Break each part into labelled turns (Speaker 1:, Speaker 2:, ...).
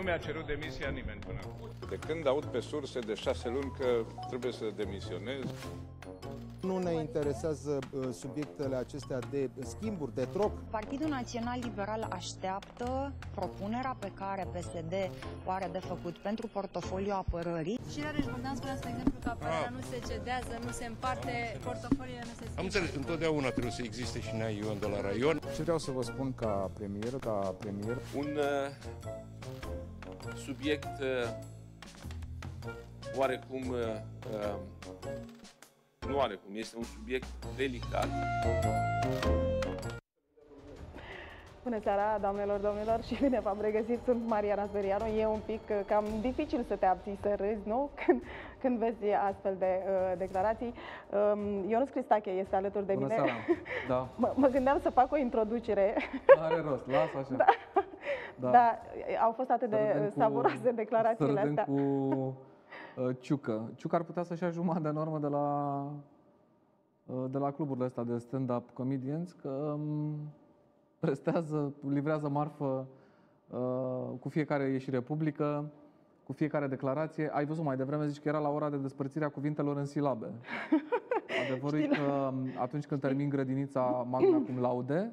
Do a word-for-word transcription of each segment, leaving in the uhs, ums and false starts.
Speaker 1: mi-a cerut demisia nimeni până acum.
Speaker 2: De când aud pe surse de șase luni că trebuie să demisionez.
Speaker 3: Nu ne interesează subiectele acestea de schimburi, de troc.
Speaker 4: Partidul Național Liberal așteaptă propunerea pe care P S D o are de făcut pentru portofoliul apărării.
Speaker 5: Și Rareș Bogdan spunea, spre exemplu, că apărarea nu se cedează, nu se împarte, portofoliile nu se schimbă.
Speaker 6: Am înțeles, întotdeauna trebuie să existe și Nea Ion de la raion.
Speaker 3: Ce vreau să vă spun ca premier, ca premier?
Speaker 7: Un uh, subiect uh, oarecum uh, uh, nu oarecum, este un subiect delicat.
Speaker 8: Bună seara, doamnelor, domnilor, și bine v-am regăsit. Sunt Mariana Zverianu. E un pic cam dificil să te abții să râzi, nu? Când, când vezi astfel de uh, declarații. Um, Ionuț Cristache este alături de
Speaker 9: Bună
Speaker 8: mine.
Speaker 9: Seara. Da.
Speaker 8: M mă gândeam să fac o introducere.
Speaker 9: Are rost, lasă așa.
Speaker 8: Da. Da. Da, au fost atât de savuroase declarațiile
Speaker 9: să
Speaker 8: astea.
Speaker 9: cu uh, Ciucă. Ciucă ar putea să-și ia jumătate de normă de la, uh, de la cluburile astea de stand-up comedians, că um, prestează, livrează marfă uh, cu fiecare ieșire publică, cu fiecare declarație. Ai văzut mai devreme, zici că era la ora de despărțire a cuvintelor în silabe. Adevărul e că atunci când termin grădinița magna cum laude,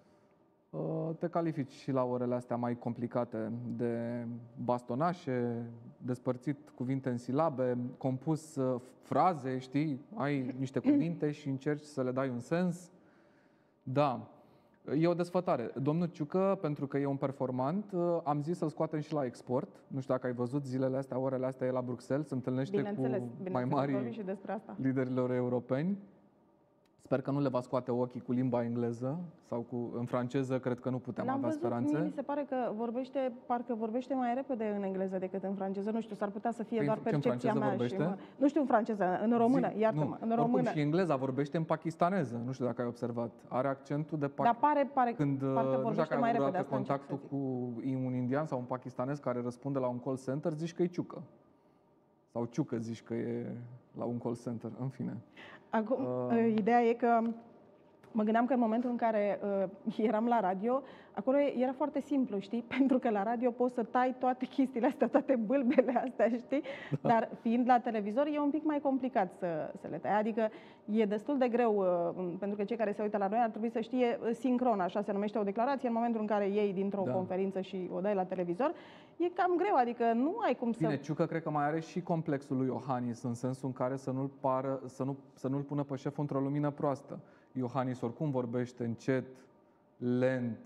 Speaker 9: te califici și la orele astea mai complicate de bastonașe, despărțit cuvinte în silabe, compus fraze, știi, ai niște cuvinte și încerci să le dai un sens. Da, e o desfătare. Domnul Ciucă, pentru că e un performant, am zis să-l scoatem și la export. Nu știu dacă ai văzut zilele astea, orele astea, e la Bruxelles, se întâlnește
Speaker 8: bineînțeles,
Speaker 9: cu
Speaker 8: bineînțeles,
Speaker 9: mai mari
Speaker 8: și despre asta.
Speaker 9: liderilor europeni. Sper că nu le va scoate ochii cu limba engleză sau cu, în franceză, cred că nu putem avea
Speaker 8: văzut,
Speaker 9: speranțe.
Speaker 8: Mi se pare că vorbește, parcă vorbește mai repede în engleză decât în franceză. Nu știu, s-ar putea să fie
Speaker 9: păi
Speaker 8: doar percepția mea.
Speaker 9: Vorbește?
Speaker 8: Și mă, nu știu în franceză, în română, iartă-mă, în română.
Speaker 9: Oricum, și engleza vorbește în pakistaneză, nu știu dacă ai observat. Are accentul de
Speaker 8: Dar pare, pare,
Speaker 9: când,
Speaker 8: parcă
Speaker 9: nu știu dacă
Speaker 8: mai
Speaker 9: ai
Speaker 8: repede.
Speaker 9: avut contactul cu un indian sau un pakistanez care răspunde la un call center, zici că e Ciucă. Sau Ciucă zici că e la un call center, în fine.
Speaker 8: Acum, uh... ideea e că mă gândeam că în momentul în care uh, eram la radio, acolo era foarte simplu, știi? Pentru că la radio poți să tai toate chestiile astea, toate bâlbele astea, știi? Da. Dar fiind la televizor e un pic mai complicat să, să le tai. Adică e destul de greu, uh, pentru că cei care se uită la noi ar trebui să știe sincron, așa se numește o declarație, în momentul în care iei dintr-o da. conferință și o dai la televizor, e cam greu, adică nu ai cum
Speaker 9: Bine,
Speaker 8: să...
Speaker 9: Ciucă cred că mai are și complexul lui Iohannis, în sensul în care să nu-l pară, să nu, să nu-l pună pe șef într-o lumină proastă. Iohannis oricum vorbește încet, lent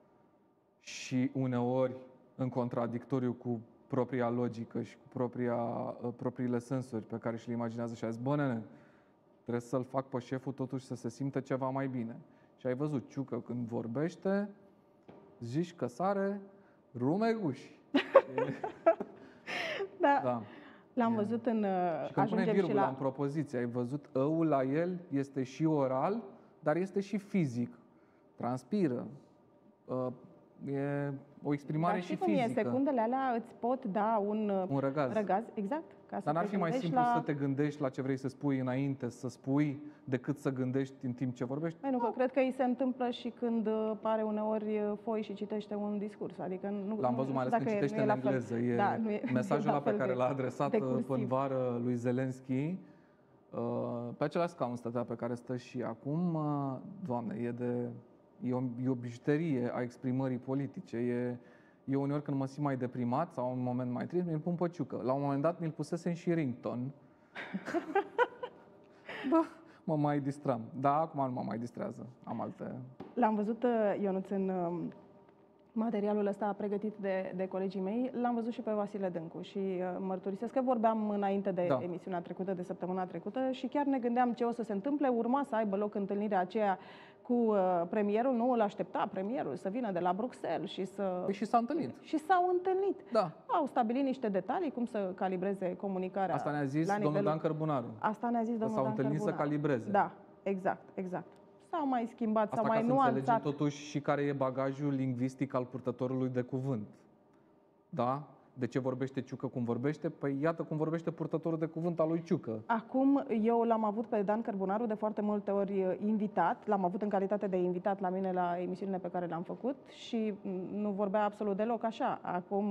Speaker 9: și uneori în contradictoriu cu propria logică și cu propria, propriile sensuri pe care și le imaginează și a zis, bă, nene, trebuie să-l fac pe șeful totuși să se simtă ceva mai bine. Și ai văzut, Ciucă când vorbește, zici că sare rumeguși.
Speaker 8: Da.
Speaker 9: Da.
Speaker 8: L-am văzut în...
Speaker 9: Și când pune virgula la... în propoziție, ai văzut, ăul la el este și oral, dar este și fizic. Transpiră. E o exprimare
Speaker 8: dar
Speaker 9: și
Speaker 8: cum
Speaker 9: fizică.
Speaker 8: E, secundele alea îți pot da un,
Speaker 9: un răgaz.
Speaker 8: răgaz. Exact. Ca
Speaker 9: dar n-ar fi mai simplu
Speaker 8: la...
Speaker 9: să te gândești la ce vrei să spui înainte, să spui, decât să gândești în timp ce vorbești?
Speaker 8: Mai nu, că cred că îi se întâmplă și când pare uneori foi și citește un discurs. Adică nu,
Speaker 9: L-am văzut mai ales când citește în engleză. E
Speaker 8: da, nu e,
Speaker 9: mesajul ăla pe care l-a adresat până vară lui Zelenski. Pe același scaun stătea pe care stă și acum. Doamne, e, de, e, o, e o bijuterie a exprimării politice. E, eu uneori când mă simt mai deprimat sau un moment mai trist, mi-l pun pe Ciucă. La un moment dat mi-l pusesem și ringtone. Da, mă mai distram. Da, acum nu mă mai distrează. Am alte...
Speaker 8: L-am văzut, Ionuț, în materialul ăsta pregătit de, de colegii mei. L-am văzut și pe Vasile Dâncu și uh, mărturisesc că vorbeam înainte de da. emisiunea trecută, de săptămâna trecută și chiar ne gândeam ce o să se întâmple. Urma să aibă loc întâlnirea aceea cu uh, premierul, nu îl aștepta premierul să vină de la Bruxelles și să...
Speaker 9: Păi și s-a întâlnit.
Speaker 8: Și s-au întâlnit.
Speaker 9: Da.
Speaker 8: Au stabilit niște detalii, cum să calibreze comunicarea.
Speaker 9: Asta ne-a zis domnul
Speaker 8: nivelul...
Speaker 9: Dan Cărbunaru.
Speaker 8: Asta ne-a zis domnul Dan Cărbunaru.
Speaker 9: S-au întâlnit să calibreze.
Speaker 8: Da, exact, exact. S-au mai schimbat, s-au mai nuanțat.
Speaker 9: Asta ca să înțelegem totuși și care e bagajul lingvistic al purtătorului de cuvânt. Da? De ce vorbește Ciucă cum vorbește? Păi iată cum vorbește purtătorul de cuvânt al lui Ciucă.
Speaker 8: Acum, eu l-am avut pe Dan Cărbunaru de foarte multe ori invitat. L-am avut în calitate de invitat la mine la emisiunile pe care le-am făcut și nu vorbea absolut deloc așa. Acum,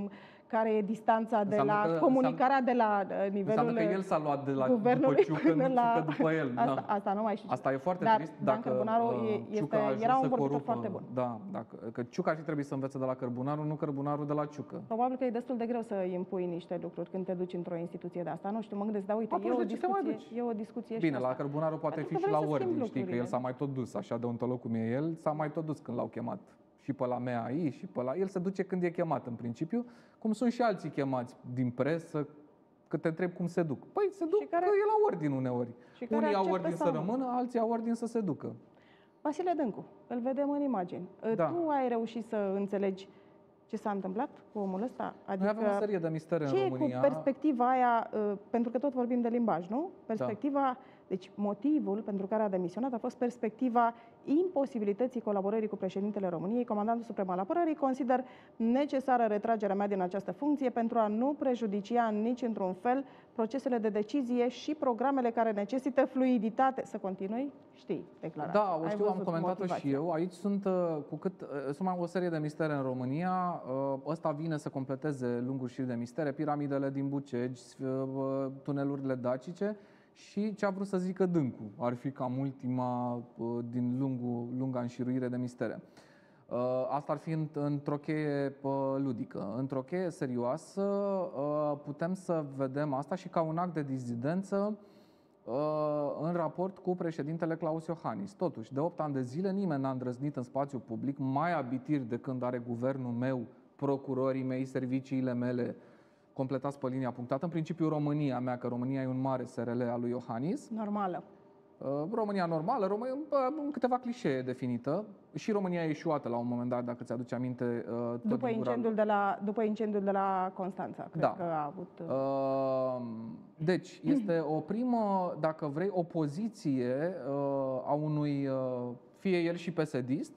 Speaker 8: care e distanța de
Speaker 9: Înseamnă
Speaker 8: la
Speaker 9: că-
Speaker 8: comunicarea de la uh, nivelul
Speaker 9: Înseamnă că el s-a luat de la
Speaker 8: guvernului
Speaker 9: după Ciucă,
Speaker 8: până
Speaker 9: nu
Speaker 8: la...
Speaker 9: Ciucă după el.
Speaker 8: Asta,
Speaker 9: da.
Speaker 8: asta nu mai știu.
Speaker 9: Asta e foarte
Speaker 8: Dar
Speaker 9: trist
Speaker 8: Dan
Speaker 9: dacă
Speaker 8: Cărbunaru
Speaker 9: uh,
Speaker 8: e-
Speaker 9: Ciucă
Speaker 8: este-
Speaker 9: a ajuns
Speaker 8: era un
Speaker 9: să
Speaker 8: vorbitor
Speaker 9: corupă.
Speaker 8: foarte bun.
Speaker 9: Da, dacă, că Ciucă ar fi trebuit să învețe de la Cărbunaru, nu Cărbunaru de la Ciucă.
Speaker 8: Probabil că e destul de greu să impui niște lucruri când te duci într-o instituție de asta. Nu știu, mă gândesc, dar uite,
Speaker 9: Atunci
Speaker 8: e o,
Speaker 9: de ce te mai
Speaker 8: discuție, e o discuție
Speaker 9: Bine,
Speaker 8: și
Speaker 9: la
Speaker 8: asta.
Speaker 9: Cărbunaru poate
Speaker 8: Pentru
Speaker 9: fi
Speaker 8: că
Speaker 9: și la
Speaker 8: vrei să schimbi
Speaker 9: ordine, știi, că el
Speaker 8: lucrurile.
Speaker 9: s-a mai tot dus, așa deontolog cum e el, s-a mai tot dus când l-au chemat. Și pe la M A I, și pe la... El se duce când e chemat, în principiu, cum sunt și alții chemați din presă, că te întreb cum se duc. Păi se duc
Speaker 8: care-
Speaker 9: că e la ordine uneori.
Speaker 8: și care
Speaker 9: Unii au
Speaker 8: acceptă
Speaker 9: ordine să
Speaker 8: sau nu.
Speaker 9: rămână, alții au ordine să se ducă.
Speaker 8: Vasile Dâncu, îl vedem în imagini.
Speaker 9: Da.
Speaker 8: Tu ai reușit să înțelegi ce s-a întâmplat cu omul ăsta? Adică
Speaker 9: Noi avem o serie de mistere în
Speaker 8: ce e
Speaker 9: România.
Speaker 8: cu perspectiva aia, uh, pentru că tot vorbim de limbaj, nu? Perspectiva, deci motivul pentru care a demisionat a fost perspectiva imposibilității colaborării cu președintele României, comandantul suprem al apărării. Consider necesară retragerea mea din această funcție pentru a nu prejudicia nici într-un fel procesele de decizie și programele care necesită fluiditate. Să continui? Știi declarația.
Speaker 9: Da, o
Speaker 8: Ai
Speaker 9: știu, am
Speaker 8: văzut
Speaker 9: comentat-o și
Speaker 8: motivația.
Speaker 9: eu. Aici sunt, uh, cu cât, uh, sunt mai o serie de mistere în România. Uh, Ăsta vine să completeze lunguri șiri de mistere, piramidele din Bucegi, uh, tunelurile dacice și ce a vrut să zică Dâncu. Ar fi cam ultima uh, din lungul, lunga înșiruire de mistere. Uh, Asta ar fi în- într-o cheie uh, ludică. Într-o cheie serioasă uh, putem să vedem asta și ca un act de dizidență uh, în raport cu președintele Claus Iohannis. Totuși, de opt ani de zile nimeni n-a îndrăznit în spațiu public, mai abitir de când are guvernul meu, procurorii mei, serviciile mele, completați pe linia punctată. În principiu România mea, că România e un mare S R L al lui Iohannis.
Speaker 8: Normală.
Speaker 9: Uh, România normală, România, în câteva clișee definită. Și România eșuată la un moment dat, dacă ți-aduce aminte. uh, tot
Speaker 8: După
Speaker 9: din gura-
Speaker 8: incendiul, de la, după incendiul de la Constanța, cred
Speaker 9: Da.
Speaker 8: că a avut... uh,
Speaker 9: Uh, Deci, este o primă, dacă vrei, o poziție uh, a unui, uh, fie el și P S D-ist,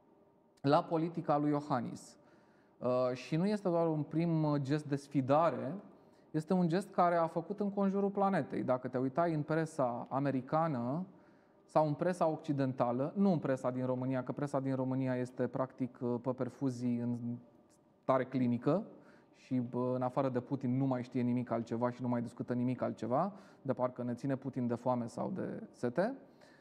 Speaker 9: la politica lui Iohannis. Uh, Și nu este doar un prim gest de sfidare, este un gest care a făcut în conjurul planetei. Dacă te uitai în presa americană sau în presa occidentală, nu în presa din România, că presa din România este practic pe perfuzii în stare clinică și bă, în afară de Putin nu mai știe nimic altceva și nu mai discută nimic altceva, de parcă ne ține Putin de foame sau de sete.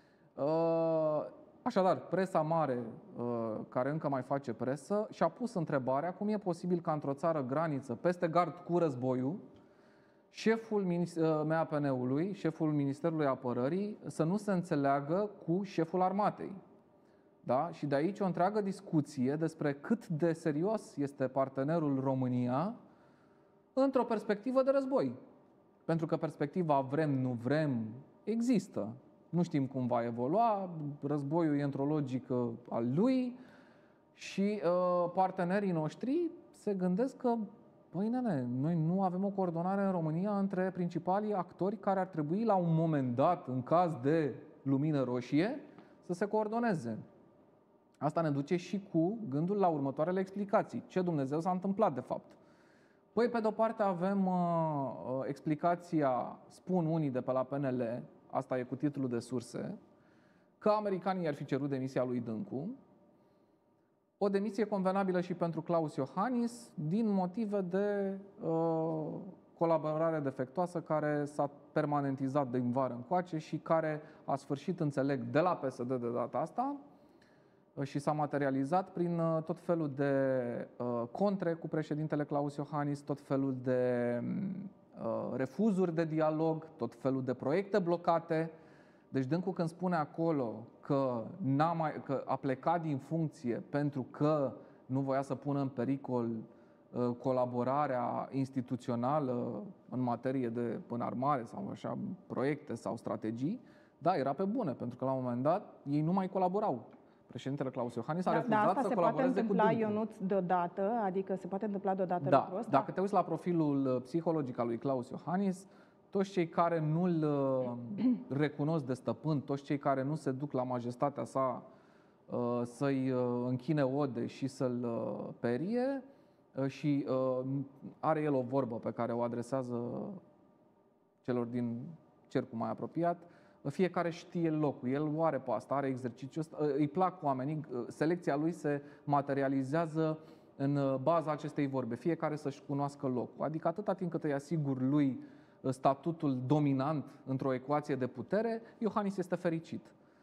Speaker 9: Uh, Așadar, presa mare, uh, care încă mai face presă, și-a pus întrebarea cum e posibil ca într-o țară graniță, peste gard cu războiul, șeful M A P N-ului, șeful Ministerului Apărării, să nu se înțeleagă cu șeful armatei. Da? Și de aici o întreagă discuție despre cât de serios este partenerul România într-o perspectivă de război. Pentru că perspectiva vrem, nu vrem, există. Nu știm cum va evolua, războiul e într-o logică al lui și uh, partenerii noștri se gândesc că, păi nene, noi nu avem o coordonare în România între principalii actori care ar trebui la un moment dat, în caz de lumină roșie, să se coordoneze. Asta ne duce și cu gândul la următoarele explicații. Ce Dumnezeu s-a întâmplat de fapt? Păi, pe de-o parte avem uh, uh, explicația, spun unii de pe la P N L, asta e cu titlul de surse, că americanii ar fi cerut demisia lui Dâncu, o demisie convenabilă și pentru Claus Iohannis, din motive de uh, colaborare defectuoasă care s-a permanentizat din vară încoace și care a sfârșit, înțeleg, de la P S D de data asta, și s-a materializat prin tot felul de uh, contre cu președintele Claus Iohannis, tot felul de uh, refuzuri de dialog, tot felul de proiecte blocate. Deci Dâncu când spune acolo că, n-a mai, că a plecat din funcție pentru că nu voia să pună în pericol uh, colaborarea instituțională în materie de înarmare sau așa, proiecte sau strategii, da, era pe bune, pentru că la un moment dat ei nu mai colaborau. Președintele Claus Iohannis a
Speaker 8: Da,
Speaker 9: refuzat
Speaker 8: da, asta
Speaker 9: să
Speaker 8: se
Speaker 9: colaboreze
Speaker 8: poate
Speaker 9: cu
Speaker 8: întâmpla,
Speaker 9: Dâncu.
Speaker 8: Ionuț, deodată, adică se poate întâmpla deodată
Speaker 9: Da,
Speaker 8: lucrul ăsta?
Speaker 9: dacă te uiți la profilul psihologic al lui Claus Iohannis, toți cei care nu-l recunosc de stăpân, toți cei care nu se duc la majestatea sa să-i închine ode și să-l perie, și are el o vorbă pe care o adresează celor din cercul mai apropiat, fiecare știe locul, el o are pe asta, are exercițiul ăsta, îi plac oamenii, selecția lui se materializează în baza acestei vorbe, fiecare să-și cunoască locul. Adică atâta timp cât îi asigur lui statutul dominant într-o ecuație de putere, Iohannis este fericit.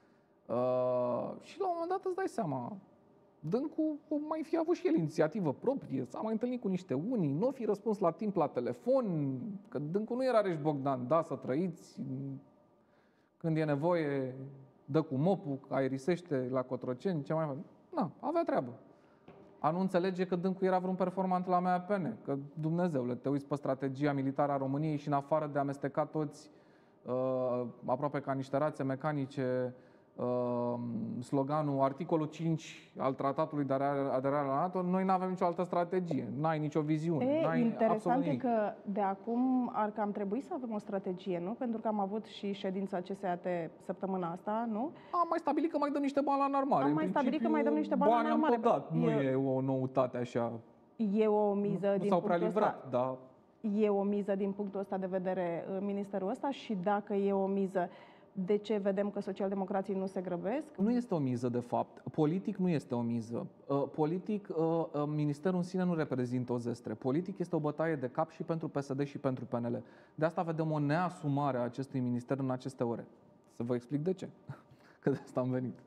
Speaker 9: Uh, și la un moment dat îți dai seama, Dâncu o mai fi avut și el inițiativă proprie, s-a mai întâlnit cu niște unii, nu o fi răspuns la timp la telefon, că Dâncu nu era Reș Bogdan, da, să trăiți, când e nevoie, dă cu mopul, aerisește la Cotroceni, ce mai face? Na, avea treabă. A nu înțelege că Dâncu era vreun performant la M A P N, că Dumnezeule, te uiți pe strategia militară a României și în afară de a amesteca toți uh, aproape ca niște rațe mecanice uh, sloganul, articolul cinci al tratatului de aderare la NATO, noi nu avem nicio altă strategie, n-ai nicio viziune.
Speaker 8: E,
Speaker 9: n-ai
Speaker 8: interesant e că de acum ar cam trebui să avem o strategie, nu? Pentru că am avut și ședința C S A T săptămâna asta, nu?
Speaker 9: Am mai stabilit că mai dăm niște bani la înarmare.
Speaker 8: Am mai stabilit că mai dăm niște bani la înarmare.
Speaker 9: Am tot dat. Nu e o noutate așa.
Speaker 8: E o miză
Speaker 9: nu
Speaker 8: din
Speaker 9: s-au
Speaker 8: punctul
Speaker 9: prea livrat,
Speaker 8: ăsta.
Speaker 9: dar...
Speaker 8: E o miză din punctul ăsta de vedere ministerul ăsta și dacă e o miză, de ce vedem că socialdemocrații nu se grăbesc?
Speaker 9: Nu este o miză, de fapt. Politic nu este o miză. Politic, ministerul în sine nu reprezintă o zestre. Politic este o bătaie de cap și pentru P S D și pentru P N L. De asta vedem o neasumare a acestui minister în aceste ore. Să vă explic de ce. Că de asta am venit.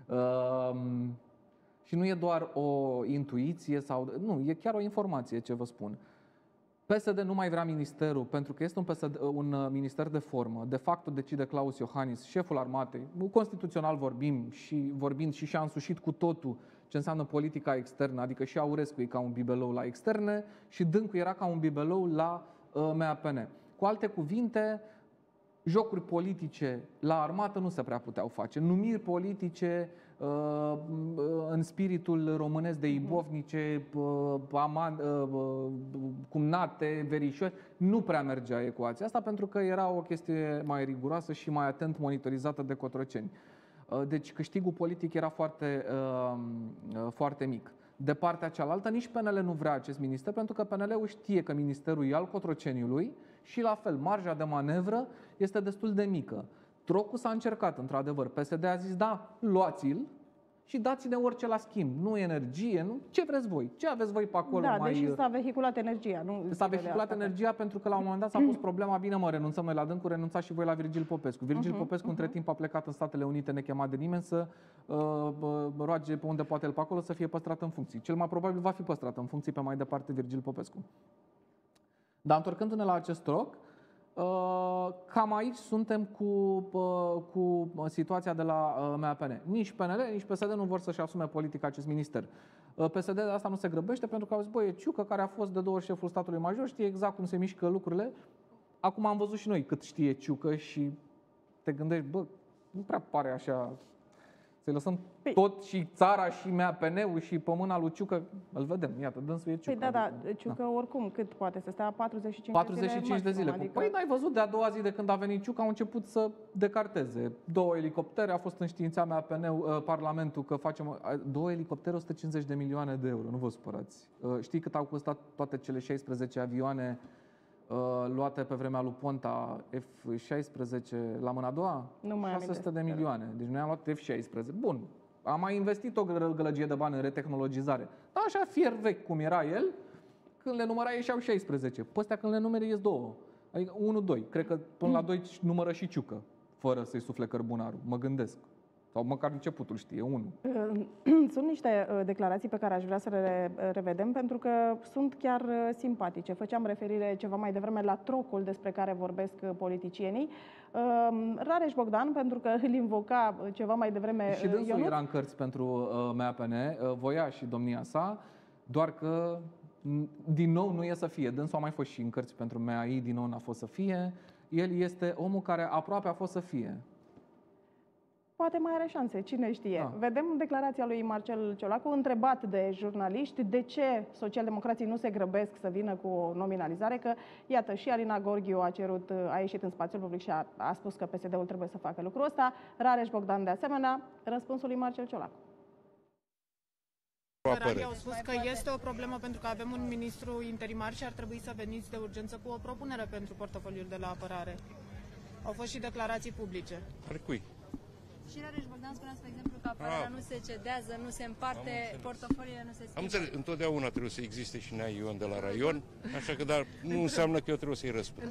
Speaker 9: Um, și nu e doar o intuiție sau... Nu, e chiar o informație ce vă spun. P S D nu mai vrea ministerul pentru că este un, P S D, un minister de formă. De fapt, decide Claus Iohannis, șeful armatei. Constituțional vorbim și vorbind și și-a însușit cu totul ce înseamnă politica externă, adică și Aurescu e ca un bibelou la externe și Dâncu era ca un bibelou la uh, M A P N. Cu alte cuvinte, jocuri politice la armată nu se prea puteau face. Numiri politice uh, în spiritul românesc de ibovnice, uh, aman, uh, cumnate, verișori, nu prea mergea ecuația asta pentru că era o chestie mai riguroasă și mai atent monitorizată de Cotroceni. Uh, deci câștigul politic era foarte, uh, foarte mic. De partea cealaltă, nici P N L nu vrea acest minister, pentru că P N L-ul știe că ministerul e al Cotroceniului și, la fel, marja de manevră este destul de mică. Trocul s-a încercat, într-adevăr. P S D a zis, da, luați-l și dați-ne orice la schimb. Nu energie, nu? Ce vreți voi? Ce aveți voi pe acolo?
Speaker 8: Da,
Speaker 9: mai...
Speaker 8: deși s-a vehiculat energia. Nu
Speaker 9: s-a vehiculat energia pentru că la un moment dat s-a pus problema, bine mă, renunțăm noi la Dâncu, renunțați și voi la Virgil Popescu. Virgil uh-huh, Popescu uh-huh. între timp a plecat în Statele Unite nechemat de nimeni să uh, uh, roage pe unde poate el pe acolo să fie păstrat în funcții. Cel mai probabil va fi păstrat în funcții pe mai departe Virgil Popescu. Dar întorcându-ne la acest troc, Uh, cam aici suntem cu, uh, cu situația de la uh, M A P N. Nici P N L, nici P S D nu vor să-și asume politic acest minister. Uh, P S D de asta nu se grăbește pentru că au zis, băi, e Ciucă care a fost de două ori șeful statului major, știe exact cum se mișcă lucrurile. Acum am văzut și noi cât știe Ciucă și te gândești, bă, nu prea pare așa... Să-i lăsăm păi, tot și țara și M A P N-ul și pe mâna lui Ciucă, îl vedem, iată, dânsul e Ciucă.
Speaker 8: Păi da, da, Ciucă da. Oricum, cât poate să stea? patruzeci și cinci,
Speaker 9: patruzeci și cinci de zile. Maxim, adică... Păi n-ai văzut, de a doua zi de când a venit Ciucă, au început să decarteze. Două elicoptere, a fost înștiințat M A P N-ul, Parlamentul, că facem... Două elicoptere, o sută cincizeci de milioane de euro, nu vă supărați. Știi cât au costat toate cele șaisprezece avioane luate pe vremea lui Ponta, F șaisprezece la mâna a doua?
Speaker 8: Nu mai
Speaker 9: șase sute de milioane. Deci noi am luat F șaisprezece. Bun. Am mai investit o gălăgie de bani în retehnologizare. Dar așa fier vechi cum era el, când le număra ieșeau șaisprezece. Pe astea când le numere ies două. Adică unu, doi. Cred că până la doi numără și Ciucă, fără să-i sufle cărbunarul. Mă gândesc. Sau măcar începutul știe, unul.
Speaker 8: Sunt niște declarații pe care aș vrea să le revedem, pentru că sunt chiar simpatice. Făceam referire ceva mai devreme la trocul despre care vorbesc politicienii. Rareș Bogdan, pentru că îl invoca ceva mai devreme
Speaker 9: și dânsul
Speaker 8: Ionuț.
Speaker 9: Era în cărți pentru M A P N, voia și domnia sa, doar că din nou nu e să fie. Dânsul a mai fost și în cărți pentru M A I, din nou n-a fost să fie. El este omul care aproape a fost să fie.
Speaker 8: Poate mai are șanse, cine știe.
Speaker 9: Da.
Speaker 8: Vedem declarația lui Marcel Ciolacu, întrebat de jurnaliști de ce socialdemocrații nu se grăbesc să vină cu o nominalizare, că, iată, și Alina Gorghiu a cerut, a ieșit în spațiul public și a, a spus că P S D-ul trebuie să facă lucrul ăsta, Rareș Bogdan de asemenea, răspunsul lui Marcel Ciolacu.
Speaker 10: Liberalii au spus că este o problemă pentru că avem un ministru interimar și ar trebui să veniți de urgență cu o propunere pentru portofoliul de la apărare. Au fost și declarații publice.
Speaker 6: Ale cui?
Speaker 5: Și Rareș Bogdan spunea, spre exemplu, că apărarea
Speaker 6: Ah.
Speaker 5: nu se cedează, nu se împarte, portofoliile nu se schimbă.
Speaker 6: Am înțeles, întotdeauna trebuie să existe și Nea Ion de la raion, așa că dar nu înseamnă că eu trebuie să-i răspund.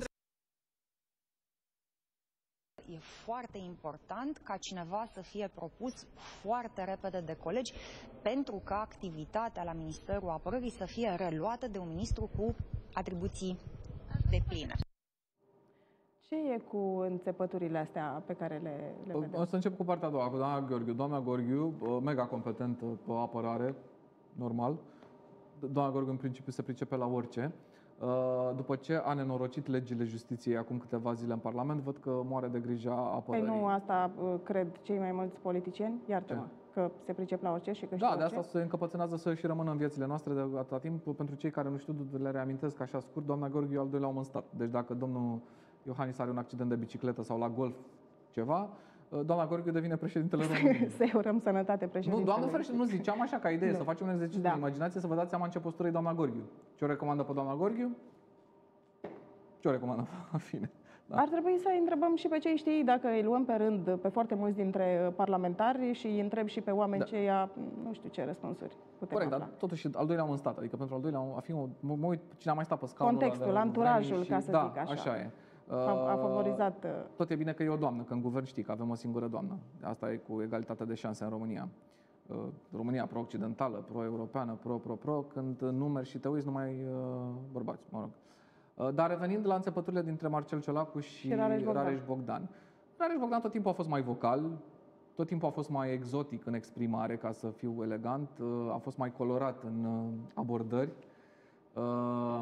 Speaker 4: E foarte important ca cineva să fie propus foarte repede de colegi pentru ca activitatea la Ministerul Apărării să fie reluată de un ministru cu atribuții depline.
Speaker 8: Ce e cu înțepăturile astea pe care le, le vedem?
Speaker 9: O să încep cu partea a doua, cu doamna Gheorghiu. Doamna Gheorghiu, mega competentă pe apărare, normal. Doamna Gheorghiu în principiu se pricepe la orice. După ce a nenorocit legile justiției acum câteva zile în Parlament, văd că moare de grija apărării.
Speaker 8: Păi nu, asta cred cei mai mulți politicieni, iartă-mă, că se pricep la orice și că știu
Speaker 9: Da, de
Speaker 8: orice.
Speaker 9: asta se încăpățânează să și rămână în viețile noastre de atâta timp. Pentru cei care nu știu, le reamintesc așa scurt, doamna Gheorghiu al doilea om în stat. Deci dacă domnul Iohannis are un accident de bicicletă sau la golf ceva, doamna Gheorghiu devine președintele României.
Speaker 8: Să-i urăm sănătate președintele.
Speaker 9: Nu, doamnă ferește, nu ziceam așa ca idee,
Speaker 8: Nu.
Speaker 9: să facem un exercițiu
Speaker 8: Da.
Speaker 9: de imaginație, să vă dați seama în ce postură e doamna Gheorghiu. Ce o recomandă pe doamna Gheorghiu? Ce o recomandă? În fine. Da.
Speaker 8: Ar trebui să îi întrebăm și pe cei știi, dacă îi luăm pe rând pe foarte mulți dintre parlamentari și îi întreb și pe oameni
Speaker 9: Da.
Speaker 8: ceia, nu știu ce răspunsuri putem
Speaker 9: Corect,
Speaker 8: afla.
Speaker 9: dar totuși al doilea om în stat, adică pentru al doilea om, a fi o, mă, mă uit cine a mai stat pe scaunul ăla
Speaker 8: Contextul,
Speaker 9: de la
Speaker 8: anturajul,
Speaker 9: vremii
Speaker 8: ca să
Speaker 9: da,
Speaker 8: zic așa.
Speaker 9: așa e.
Speaker 8: A, a favorizat... uh,
Speaker 9: Tot e bine că e o doamnă, că în guvern știi că avem o singură doamnă. Asta e cu egalitatea de șanse în România. Uh, România pro-occidentală, pro-europeană, pro-pro-pro, când numeri și te uiți numai uh, bărbați, mă rog. Uh, Dar revenind la înțepăturile dintre Marcel Ciolacu și,
Speaker 8: Și Rareș Bogdan.
Speaker 9: Rareș Bogdan. Rareș Bogdan tot timpul a fost mai vocal, tot timpul a fost mai exotic în exprimare, ca să fiu elegant, uh, a fost mai colorat în uh, abordări. Uh,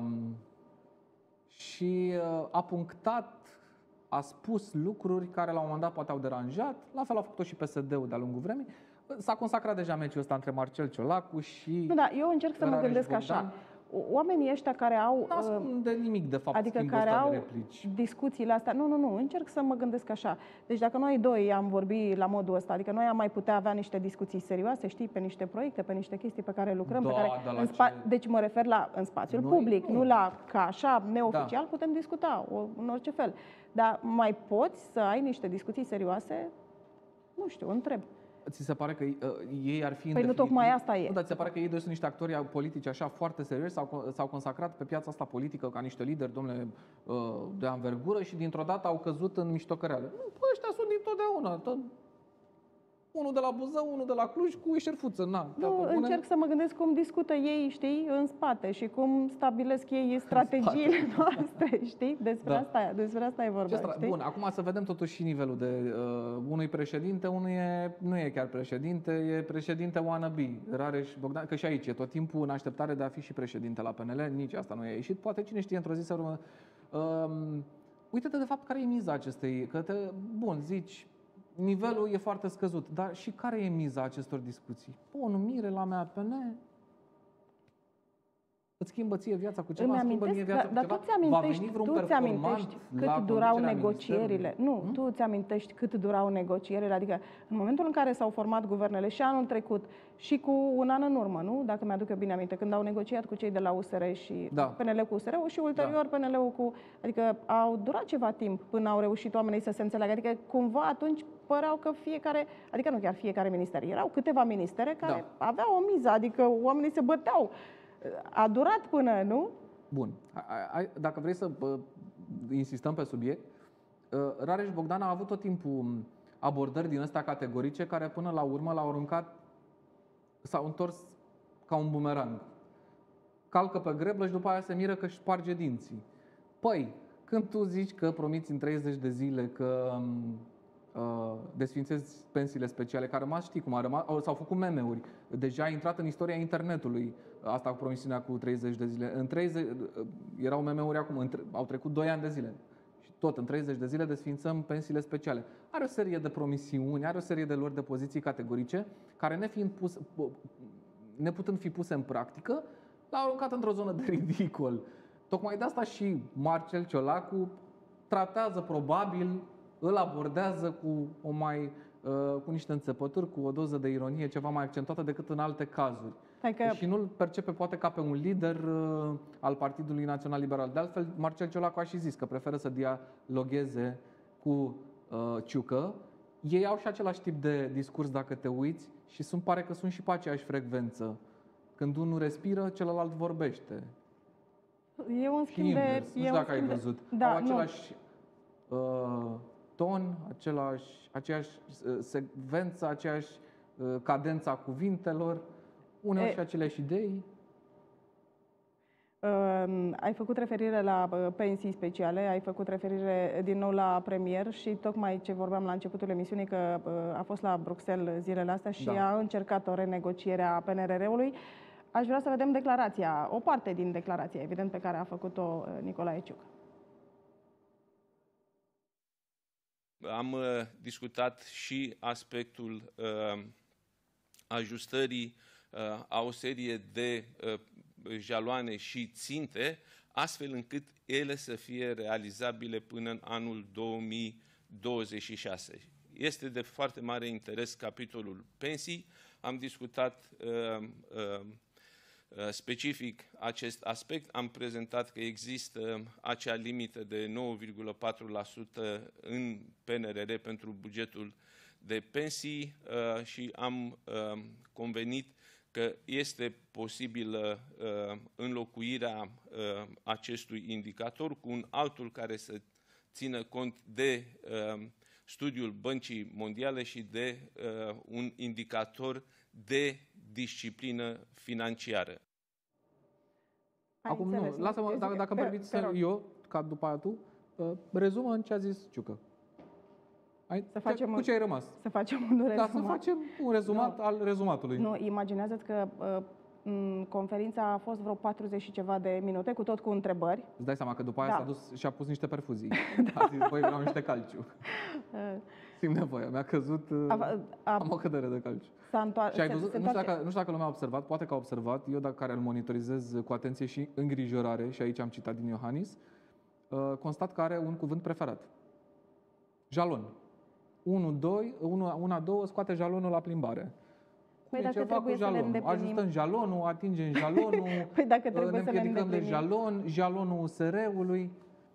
Speaker 9: și uh, a punctat, a spus lucruri care la un moment dat poate au deranjat, la fel a făcut-o și P S D-ul de-a lungul vremii. S-a consacrat deja meciul ăsta între Marcel Ciolacu și
Speaker 8: Nu, da, eu încerc să mă
Speaker 9: Rareș
Speaker 8: gândesc
Speaker 9: Bogdan.
Speaker 8: așa. Oamenii ăștia care au...
Speaker 9: Nu
Speaker 8: uh,
Speaker 9: ascunde nimic, de fapt,
Speaker 8: Adică
Speaker 9: schimbul
Speaker 8: care
Speaker 9: ăsta
Speaker 8: au
Speaker 9: de replici.
Speaker 8: discuțiile astea. Nu, nu, nu, încerc să mă gândesc așa. Deci dacă noi doi am vorbit la modul ăsta, adică noi am mai putea avea niște discuții serioase, știi, pe niște proiecte, pe niște chestii pe care lucrăm,
Speaker 9: Da,
Speaker 8: pe care
Speaker 9: dar la
Speaker 8: în spa...
Speaker 9: ce-
Speaker 8: deci mă refer la în spațiul
Speaker 9: Noi
Speaker 8: public,
Speaker 9: nu.
Speaker 8: nu la ca așa neoficial,
Speaker 9: Da.
Speaker 8: putem discuta o, în orice fel. Dar mai poți să ai niște discuții serioase? Nu știu, întreb.
Speaker 9: Ți se pare că uh, ei ar fi în
Speaker 8: Păi nu
Speaker 9: definitiv-
Speaker 8: tocmai asta e.
Speaker 9: Nu, dar ți se pare că ei doi sunt niște actori politici așa foarte serioși, s-au, s-au consacrat pe piața asta politică ca niște lideri, domnule, uh, de anvergură și dintr-o dată au căzut în miștocăreală. Nu, păi ăștia sunt dintotdeauna. Tot... Unul de la Buzău, unul de la Cluj cu eșerfuță. Na,
Speaker 8: Nu,
Speaker 9: pe bune.
Speaker 8: încerc să mă gândesc cum discută ei, știi, în spate și cum stabilesc ei strategiile noastre, știi? Despre,
Speaker 9: Da.
Speaker 8: asta, despre asta e vorba,
Speaker 9: Ce stra-
Speaker 8: știi?
Speaker 9: Bun, acum să vedem totuși și nivelul de uh, unui președinte, unul e, nu e chiar președinte, e președinte wannabe, Rareș Bogdan, că și aici e tot timpul în așteptare de a fi și președinte la P N L, nici asta nu i-a ieșit, poate cine știe într-o zi să urmă. Uh, uite-te de fapt care e miza acestei, că te, bun, zici, nivelul e foarte scăzut, dar și care e miza acestor discuții? O numire la M A P N? Îți schimbă ție viața cu ceva,
Speaker 8: Îmi
Speaker 9: schimbă mie
Speaker 8: amintesc,
Speaker 9: viața
Speaker 8: dar,
Speaker 9: cu
Speaker 8: dar
Speaker 9: ceva?
Speaker 8: tu ți-amintești,
Speaker 9: Va veni vreun
Speaker 8: tu
Speaker 9: performant
Speaker 8: ți-amintești
Speaker 9: la
Speaker 8: cât durau
Speaker 9: conducerea
Speaker 8: negocierile.
Speaker 9: ministerului?
Speaker 8: Nu, tu ți-amintești cât durau negocierile. Adică în momentul în care s-au format guvernele și anul trecut și cu un an în urmă, nu? Dacă mi-aduc eu bine aminte, când au negociat cu cei de la U S R și
Speaker 9: Da.
Speaker 8: P N L cu U S R-ul și ulterior P N L-ul cu... Adică au durat ceva timp până au reușit oamenii să se înțeleagă. Adică cumva atunci păreau că fiecare, adică nu chiar fiecare minister, erau câteva ministere care aveau o miză, adică oamenii se băteau. A durat până, nu?
Speaker 9: Bun. Hai- hai- Dacă vrei să bă, insistăm pe subiect, uh, Rareș Bogdan a avut tot timpul abordări din astea categorice care până la urmă l-au aruncat, s-au întors ca un bumerang. Calcă pe greblă și după aia se miră că își sparge dinții. Păi, când tu zici că promiți în treizeci de zile că uh, desfințezi pensiile speciale, care rămas, știi cum a rămas, au- s-au făcut meme-uri, deja a intrat în istoria internetului, asta cu promisiunea cu treizeci de zile. În treizeci, uh, erau meme-uri acum, în, tre- au trecut doi ani de zile. Și tot în treizeci de zile desfințăm pensiile speciale. Are o serie de promisiuni, are o serie de lor de poziții categorice, care nefiind pus, neputând fi puse în practică, l-au aruncat într-o zonă de ridicol. Tocmai de asta și Marcel Ciolacu tratează probabil, îl abordează cu o mai uh, cu niște înțepături, cu o doză de ironie ceva mai accentuată decât în alte cazuri.
Speaker 8: Adică...
Speaker 9: Și nu-l percepe poate ca pe un lider uh, al Partidului Național Liberal. De altfel, Marcel Ciolacu a și zis că preferă să dialogheze cu uh, Ciucă. ei au și același tip de discurs dacă te uiți și sunt, pare că sunt și pe aceeași frecvență. Când unul respiră, celălalt vorbește.
Speaker 8: E un
Speaker 9: Și
Speaker 8: schimb de...
Speaker 9: invers. Nu știu dacă ai văzut.
Speaker 8: Da,
Speaker 9: au același uh, ton, același, aceeași uh, secvență, aceeași uh, cadența cuvintelor, uneori
Speaker 8: E...
Speaker 9: și aceleași idei.
Speaker 8: Uh, ai făcut referire la uh, pensii speciale, ai făcut referire din nou la premier și tocmai ce vorbeam la începutul emisiunii că uh, a fost la Bruxelles zilele astea și
Speaker 9: Da.
Speaker 8: a încercat o renegociere a P N R R-ului. Aș vrea să vedem declarația, o parte din declarația, evident, pe care a făcut-o uh, Nicolae Ciucă.
Speaker 7: Am uh, discutat și aspectul uh, ajustării uh, a o serie de uh, jaloane și ținte, astfel încât ele să fie realizabile până în anul două mii douăzeci și șase. Este de foarte mare interes capitolul pensii. Am discutat uh, uh, specific acest aspect. Am prezentat că există acea limită de nouă virgulă patru la sută în P N R R pentru bugetul de pensii uh, și am uh, convenit că este posibilă uh, înlocuirea uh, acestui indicator cu un altul care să țină cont de uh, studiul Băncii Mondiale și de uh, un indicator de disciplină financiară.
Speaker 9: Acum, nu, lasă-mă, dacă, dacă îmi permiți să eu, ca după aia tu, uh, rezumă în ce a zis Ciucă. Ai,
Speaker 8: să facem
Speaker 9: cu ce ai rămas?
Speaker 8: Să facem un rezumat.
Speaker 9: Da, să facem un rezumat
Speaker 8: nu,
Speaker 9: al rezumatului.
Speaker 8: Nu, imaginează-ți că uh, conferința a fost vreo patruzeci și ceva de minute, cu tot cu întrebări.
Speaker 9: Îți dai seama că după aia
Speaker 8: da.
Speaker 9: s-a dus și a pus niște perfuzii. Da. A zis, băi, vreau niște calciu. Simt nevoia, mi-a căzut, uh, a, a, am o cădere de calciu. Și ai văzut, se, se nu, știu dacă, nu știu dacă lumea a observat, poate că a observat, eu dacă care îl monitorizez cu atenție și îngrijorare, și aici am citat din Iohannis, uh, constat că are un cuvânt preferat. Jalon. unu, doi, una, două, scoate jalonul la plimbare.
Speaker 8: Păi
Speaker 9: e ceva cu jalonul. Ajustăm jalonul, atingem jalonul,
Speaker 8: păi dacă trebuie
Speaker 9: ne împiedicăm
Speaker 8: de
Speaker 9: jalon, jalonul U S R-ului.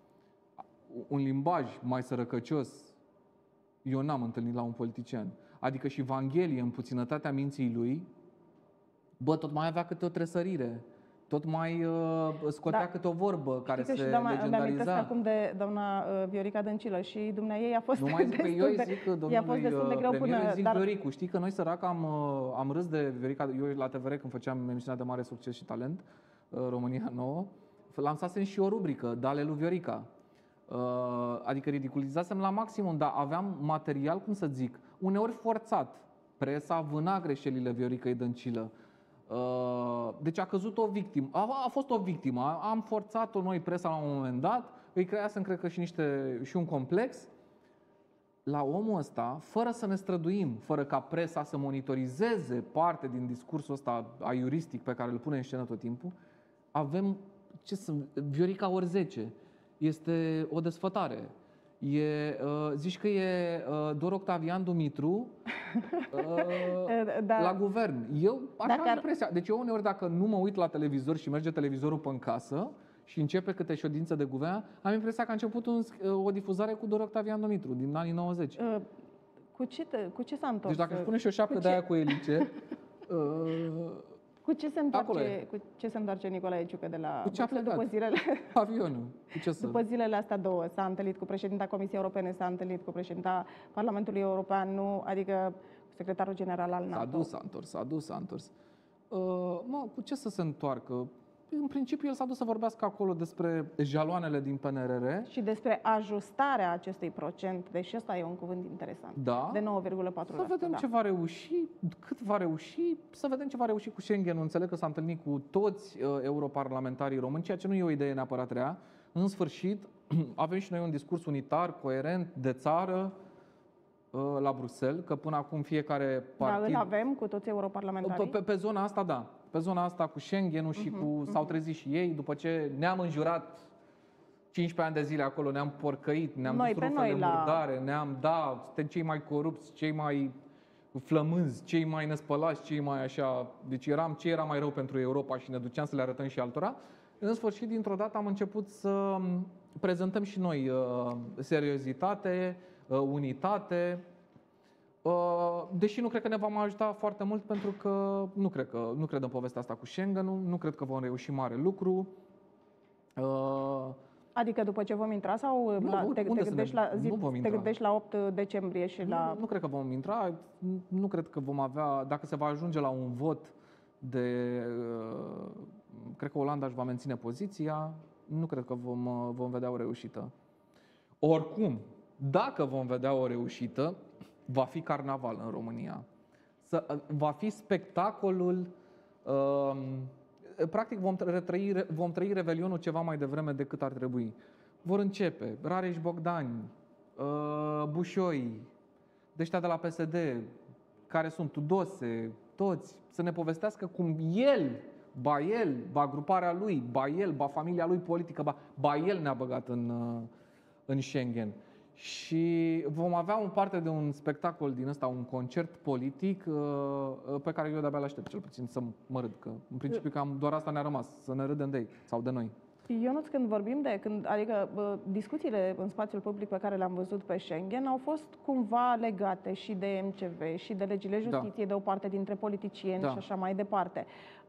Speaker 9: Un limbaj mai sărăcăcios eu n-am întâlnit la un politician. Adică și Vanghelie, în puținătatea minții lui, bă, tot mai avea câte o tresărire. Tot mai uh, scotea da. câte o vorbă care se legendariza. Îmi amintesc
Speaker 8: acum de doamna uh, Viorica Dăncilă și dumneaei a fost
Speaker 9: nu mai zic, eu
Speaker 8: de,
Speaker 9: zic domnului
Speaker 8: de greu
Speaker 9: premier,
Speaker 8: până,
Speaker 9: zic
Speaker 8: dar...
Speaker 9: Vioricu. Știi că noi sărac am, am râs de Viorica, eu la T V R când făceam emisiunea de mare succes și talent, România Nouă, lansasem și o rubrică, Dale lui Viorica. Adică ridiculizasem la maximum, dar aveam material, cum să zic, uneori forțat. Presa vâna greșelile Vioricăi Dăncilă. Deci a căzut o victimă, a, a fost o victimă, am forțat-o noi presa la un moment dat, îi creasem, cred că, și, niște, și un complex. La omul ăsta, fără să ne străduim, fără ca presa să monitorizeze parte din discursul ăsta aiuristic pe care îl pune în scenă tot timpul, avem, ce să, Viorica ori zece. Este o desfătare. E, uh, zici că e uh, Dor Octavian Dumitru uh, da. la guvern. Eu așa am impresia. Deci eu uneori dacă nu mă uit la televizor și merge televizorul pe în casă și începe câte ședință de guvern, am impresia că a început un, o difuzare cu Dor Octavian Dumitru din anii nouăzeci. Uh,
Speaker 8: cu, ce te, cu ce s-a întors?
Speaker 9: Deci dacă își pune și o șapcă de aia cu elice... uh,
Speaker 8: Cu ce se întoarce, cu ce se întoarce Nicolae Ciucă de la
Speaker 9: Bruxelles
Speaker 8: după zilele?
Speaker 9: Avionul. Cu ce să...
Speaker 8: După zilele astea două, s-a întâlnit cu președinta Comisiei Europene, s-a întâlnit cu președinta Parlamentului European, nu, adică cu secretarul general al NATO.
Speaker 9: S-a dus, s-a întors, s-a dus, s-a întors. Uh, mă, cu ce să se întoarcă? În principiu, el s-a dus să vorbească acolo despre jaloanele din P N R R.
Speaker 8: Și despre ajustarea acestui procent, deși ăsta e un cuvânt interesant,
Speaker 9: da.
Speaker 8: de nouă virgulă patru la sută.
Speaker 9: Să vedem
Speaker 8: da.
Speaker 9: ce va reuși, cât va reuși, să vedem ce va reuși cu Schengen. Înțeleg că s-a întâlnit cu toți uh, europarlamentarii români, ceea ce nu e o idee neapărat rea. În sfârșit, avem și noi un discurs unitar, coerent, de țară, uh, la Bruxelles, că până acum fiecare partid...
Speaker 8: Da, îl avem cu toți europarlamentarii?
Speaker 9: Pe, pe, pe zona asta, da. Pe zona asta cu Schengen-ul și cu... S-au trezit și ei, după ce ne-am înjurat cincisprezece ani de zile acolo, ne-am porcăit, ne-am dus rufele în murdare, la... ne-am, da, suntem cei mai corupți, cei mai flămânzi, cei mai nespălați, cei mai așa... Deci eram ce era mai rău pentru Europa și ne duceam să le arătăm și altora. În sfârșit, dintr-o dată am început să prezentăm și noi uh, seriozitate, uh, unitate. Deși nu cred că ne va mai ajuta foarte mult, pentru că nu cred, că, nu cred în povestea asta cu Schengen-ul, nu cred că vom reuși mare lucru.
Speaker 8: Adică după ce vom intra sau
Speaker 9: nu,
Speaker 8: la, te, te, gândești
Speaker 9: ne,
Speaker 8: la, zi,
Speaker 9: nu
Speaker 8: te gândești la opt decembrie și
Speaker 9: nu,
Speaker 8: la...
Speaker 9: Nu cred că vom intra, nu cred că vom avea, dacă se va ajunge la un vot de... Cred că Olanda își va menține poziția, nu cred că vom, vom vedea o reușită. Oricum, dacă vom vedea o reușită, va fi carnaval în România. Să, va fi spectacolul... Uh, practic vom trăi, vom trăi Revelionul ceva mai devreme decât ar trebui. Vor începe Rareș Bogdani, uh, Bușoi, de ăștia de la P S D, care sunt Tudose, toți, să ne povestească cum el, ba el, ba gruparea lui, ba el, ba familia lui politică, ba, ba el ne-a băgat în, uh, în Schengen. Și vom avea un parte de un spectacol din ăsta, un concert politic pe care eu de-abia l-aștept, cel puțin să mă râd, că în principiu cam doar asta ne-a rămas, să ne râdem de ei sau de noi.
Speaker 8: Ionuț, când vorbim de, când, adică discuțiile în spațiul public pe care le-am văzut pe Schengen au fost cumva legate și de M C V și de legile justiției, da, de o parte dintre politicieni, da, și așa mai departe.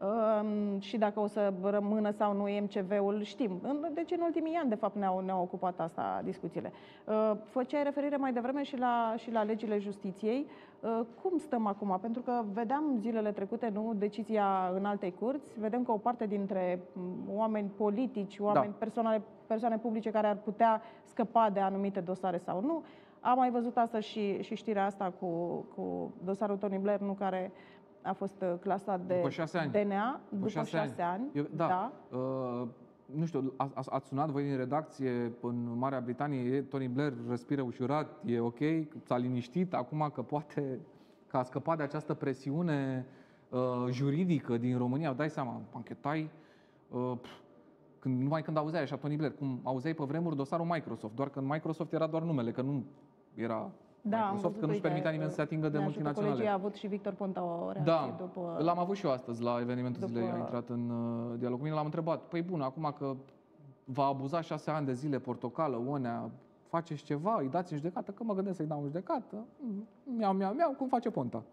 Speaker 8: Um, și dacă o să rămână sau nu M C V-ul, știm. Deci în ultimii ani, de fapt, ne-au, ne-au ocupat asta discuțiile. Uh, făceai referire mai devreme și la, și la legile justiției. Uh, cum stăm acum? Pentru că vedeam zilele trecute, nu, decizia în alte curți, vedem că o parte dintre oameni politici, oameni, da, persoane, persoane publice care ar putea scăpa de anumite dosare sau nu. Am mai văzut astăzi și, și știrea asta cu, cu dosarul Tony Blair, nu, care a fost clasat de D N A după șase ani. ani.
Speaker 9: Eu, da. da. Uh, nu știu, a, a, ați sunat voi din redacție în Marea Britanie, Tony Blair respiră ușurat, e ok, s-a liniștit acum că poate, că a scăpat de această presiune uh, juridică din România. Dai seama, anchetai, uh, când, numai când auzeai așa Tony Blair, cum auzeai pe vremuri dosarul Microsoft, doar că în Microsoft era doar numele, că nu era...
Speaker 8: Da,
Speaker 9: Microsoft, că nu-și permitea nimeni să se atingă de multinaționale.
Speaker 8: Colegii a avut și Victor Ponta o reacție,
Speaker 9: da,
Speaker 8: după...
Speaker 9: L-am avut și eu astăzi la evenimentul
Speaker 8: după...
Speaker 9: zilei, a intrat în uh, dialog cu mine, l-am întrebat, păi bun, acum că va abuza șase ani de zile Portocală, Onea, faceți ceva, îi dați în judecată, că mă gândesc să-i dau în judecată, miau, miau, miau, cum face Ponta.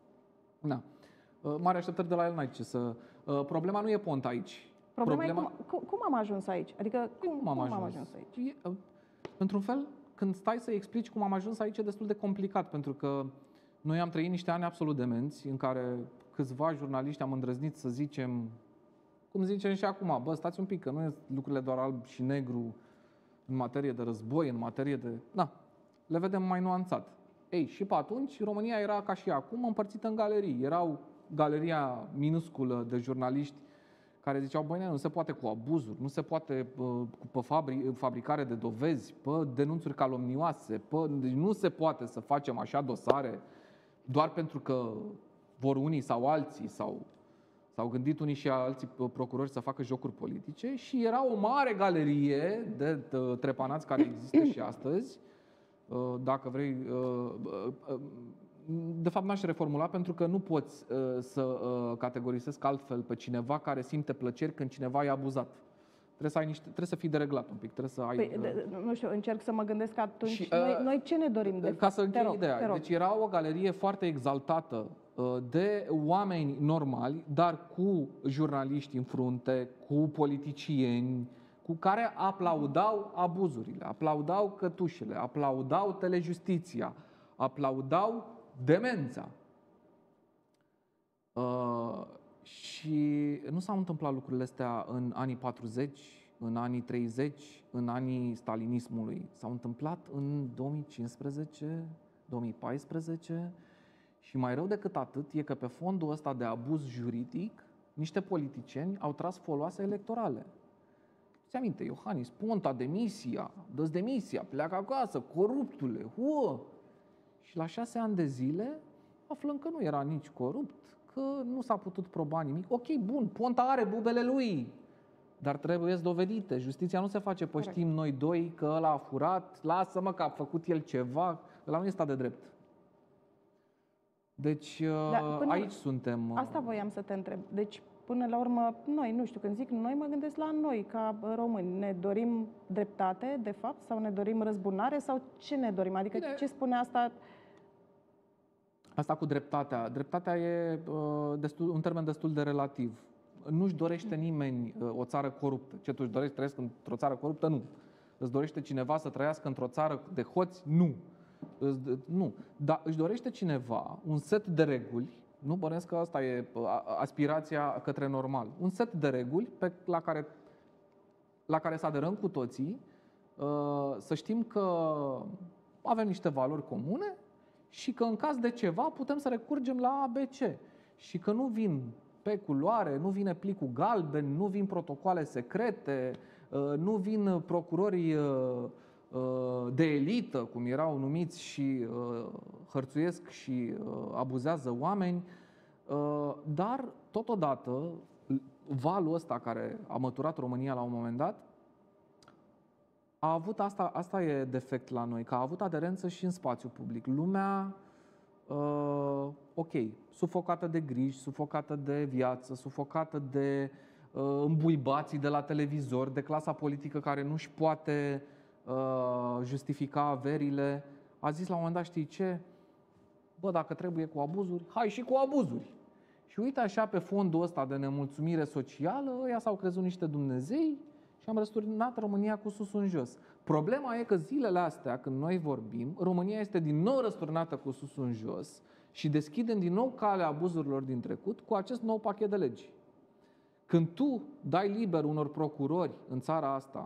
Speaker 9: Na. Uh, mare așteptări de la el, n-ai ce să... Uh, problema nu e Ponta aici.
Speaker 8: Problema, Problema... e cum, cum, cum am ajuns aici? Adică cum, cum, am, cum ajuns? am ajuns aici?
Speaker 9: E, uh, într-un fel, când stai să explici cum am ajuns aici, e destul de complicat, pentru că noi am trăit niște ani absolut demenți, în care câțiva jurnaliști am îndrăznit să zicem, cum zicem și acum, bă, stați un pic, că nu e lucrurile doar alb și negru în materie de război, în materie de... Da, le vedem mai nuanțat. Ei, și pe atunci, România era ca și acum împărțită în galerii. Erau galeria minusculă de jurnaliști care ziceau, băi, nu se poate cu abuzuri, nu se poate pe fabri, fabricare de dovezi, pe denunțuri calomnioase, pe, deci nu se poate să facem așa dosare doar pentru că vor unii sau alții, sau s-au gândit unii și alții procurori să facă jocuri politice, și era o mare galerie de trepanați care există și astăzi, dacă vrei. De fapt, n-aș reformula, pentru că nu poți uh, să uh, categorisesc altfel pe cineva care simte plăceri când cineva e abuzat. Trebuie să, ai niște, trebuie să fii dereglat un pic, trebuie să ai...
Speaker 8: Păi, de, nu știu, încerc să mă gândesc atunci, și, uh, noi, noi ce ne dorim de
Speaker 9: Ca
Speaker 8: fapt?
Speaker 9: să închei ideea, deci era o galerie foarte exaltată uh, de oameni normali, dar cu jurnaliști în frunte, cu politicieni, cu care aplaudau abuzurile, aplaudau cătușele, aplaudau telejustiția, aplaudau demența. Uh, și nu s-au întâmplat lucrurile astea în anii patruzeci, în anii treizeci, în anii stalinismului. S-au întâmplat în două mii cincisprezece, două mii paisprezece, și mai rău decât atât e că pe fondul ăsta de abuz juridic, niște politicieni au tras foloase electorale. Ți aminte, Iohannis, Ponta, demisia, dă-ți demisia, pleacă acasă, coruptule, huă! Și la șase ani de zile aflăm că nu era nici corupt, că nu s-a putut proba nimic. Ok, bun, Ponta are bubele lui, dar trebuie dovedite. Justiția nu se face pe știm noi doi că ăla a furat, lasă-mă că a făcut el ceva, ăla nu e stat de drept. Deci da, până aici suntem.
Speaker 8: Asta voiam să te întreb. Deci până la urmă, noi, nu știu, când zic noi, mă gândesc la noi, ca români. Ne dorim dreptate, de fapt, sau ne dorim răzbunare, sau ce ne dorim? Adică Bine. ce spune asta?
Speaker 9: Asta cu dreptatea. Dreptatea e uh, destul, un termen destul de relativ. Nu-și dorește nimeni uh, o țară coruptă. Ce tu își dorești trăiesc într-o țară coruptă? Nu. Îți dorește cineva să trăiască într-o țară de hoți? Nu. Îți, nu. Dar își dorește cineva un set de reguli, nu bănesc că asta e aspirația către normal, un set de reguli pe, la, care, la care să aderăm cu toții, uh, să știm că avem niște valori comune și că în caz de ceva putem să recurgem la A B C și că nu vin pe culoare, nu vine plicul galben, nu vin protocoale secrete, nu vin procurorii de elită, cum erau numiți, și hărțuiesc și abuzează oameni, dar totodată valul ăsta care a măturat România la un moment dat a avut asta, asta e defect la noi, că a avut aderență și în spațiu public. Lumea, uh, ok, sufocată de griji, sufocată de viață, sufocată de uh, îmbuibații de la televizor, de clasa politică care nu-și poate uh, justifica averile, a zis la un moment dat, știi ce? Bă, dacă trebuie cu abuzuri, hai și cu abuzuri. Și uite așa, pe fondul ăsta de nemulțumire socială, ăia s-au crezut niște Dumnezei și am răsturnat România cu sus în jos. Problema e că zilele astea, când noi vorbim, România este din nou răsturnată cu sus în jos și deschidem din nou calea abuzurilor din trecut cu acest nou pachet de legi. Când tu dai liber unor procurori în țara asta,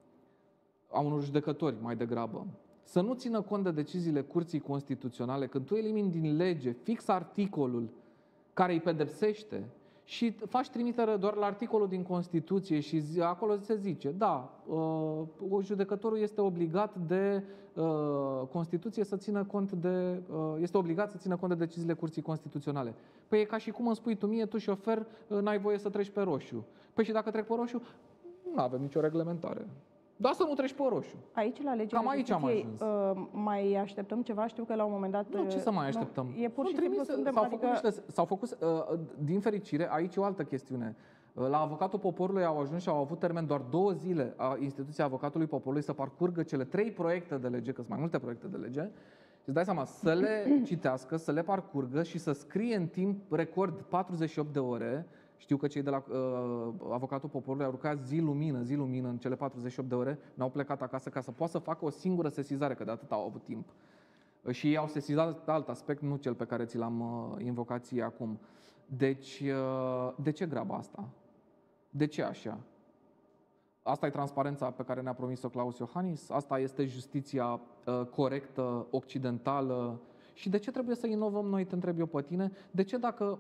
Speaker 9: a unor judecători mai degrabă, să nu țină cont de deciziile Curții Constituționale, când tu elimini din lege fix articolul care îi pedepsește și faci trimitere doar la articolul din Constituție și zi, acolo se zice, da, uh, judecătorul este obligat de uh, Constituție să țină cont de, uh, este obligat să țină cont de deciziile Curții Constituționale. Păi e ca și cum îmi spui tu mie, tu șofer, uh, n-ai voie să treci pe roșu. Păi și dacă trec pe roșu, nu avem nicio reglementare. Dar să nu treci pe roșu.
Speaker 8: Aici, la legea
Speaker 9: Cam aici am ajuns.
Speaker 8: Uh, mai așteptăm ceva? Știu că la un moment dat...
Speaker 9: Nu, ce să mai așteptăm?
Speaker 8: Nu, e pur și
Speaker 9: trimis,
Speaker 8: simplu suntem,
Speaker 9: s-au
Speaker 8: adică...
Speaker 9: făcut, niște, s-au făcut uh, din fericire, aici e o altă chestiune. Uh, la Avocatul Poporului au ajuns și au avut termen doar două zile a instituția Avocatului Poporului să parcurgă cele trei proiecte de lege, că sunt mai multe proiecte de lege, și îți dai seama, să le citească, să le parcurgă și să scrie în timp record patruzeci și opt de ore. Știu că cei de la uh, Avocatul Poporului au lucrat zi lumină, zi lumină în cele patruzeci și opt de ore, n-au plecat acasă ca să poată să facă o singură sesizare, că de atât au avut timp. Și ei au sesizat alt aspect, nu cel pe care ți l-am uh, invocat ție acum. Deci, uh, de ce graba asta? De ce așa? Asta e transparența pe care ne-a promis-o Klaus Iohannis? Asta este justiția uh, corectă, occidentală? Și de ce trebuie să inovăm noi, te întreb eu pe tine? De ce dacă...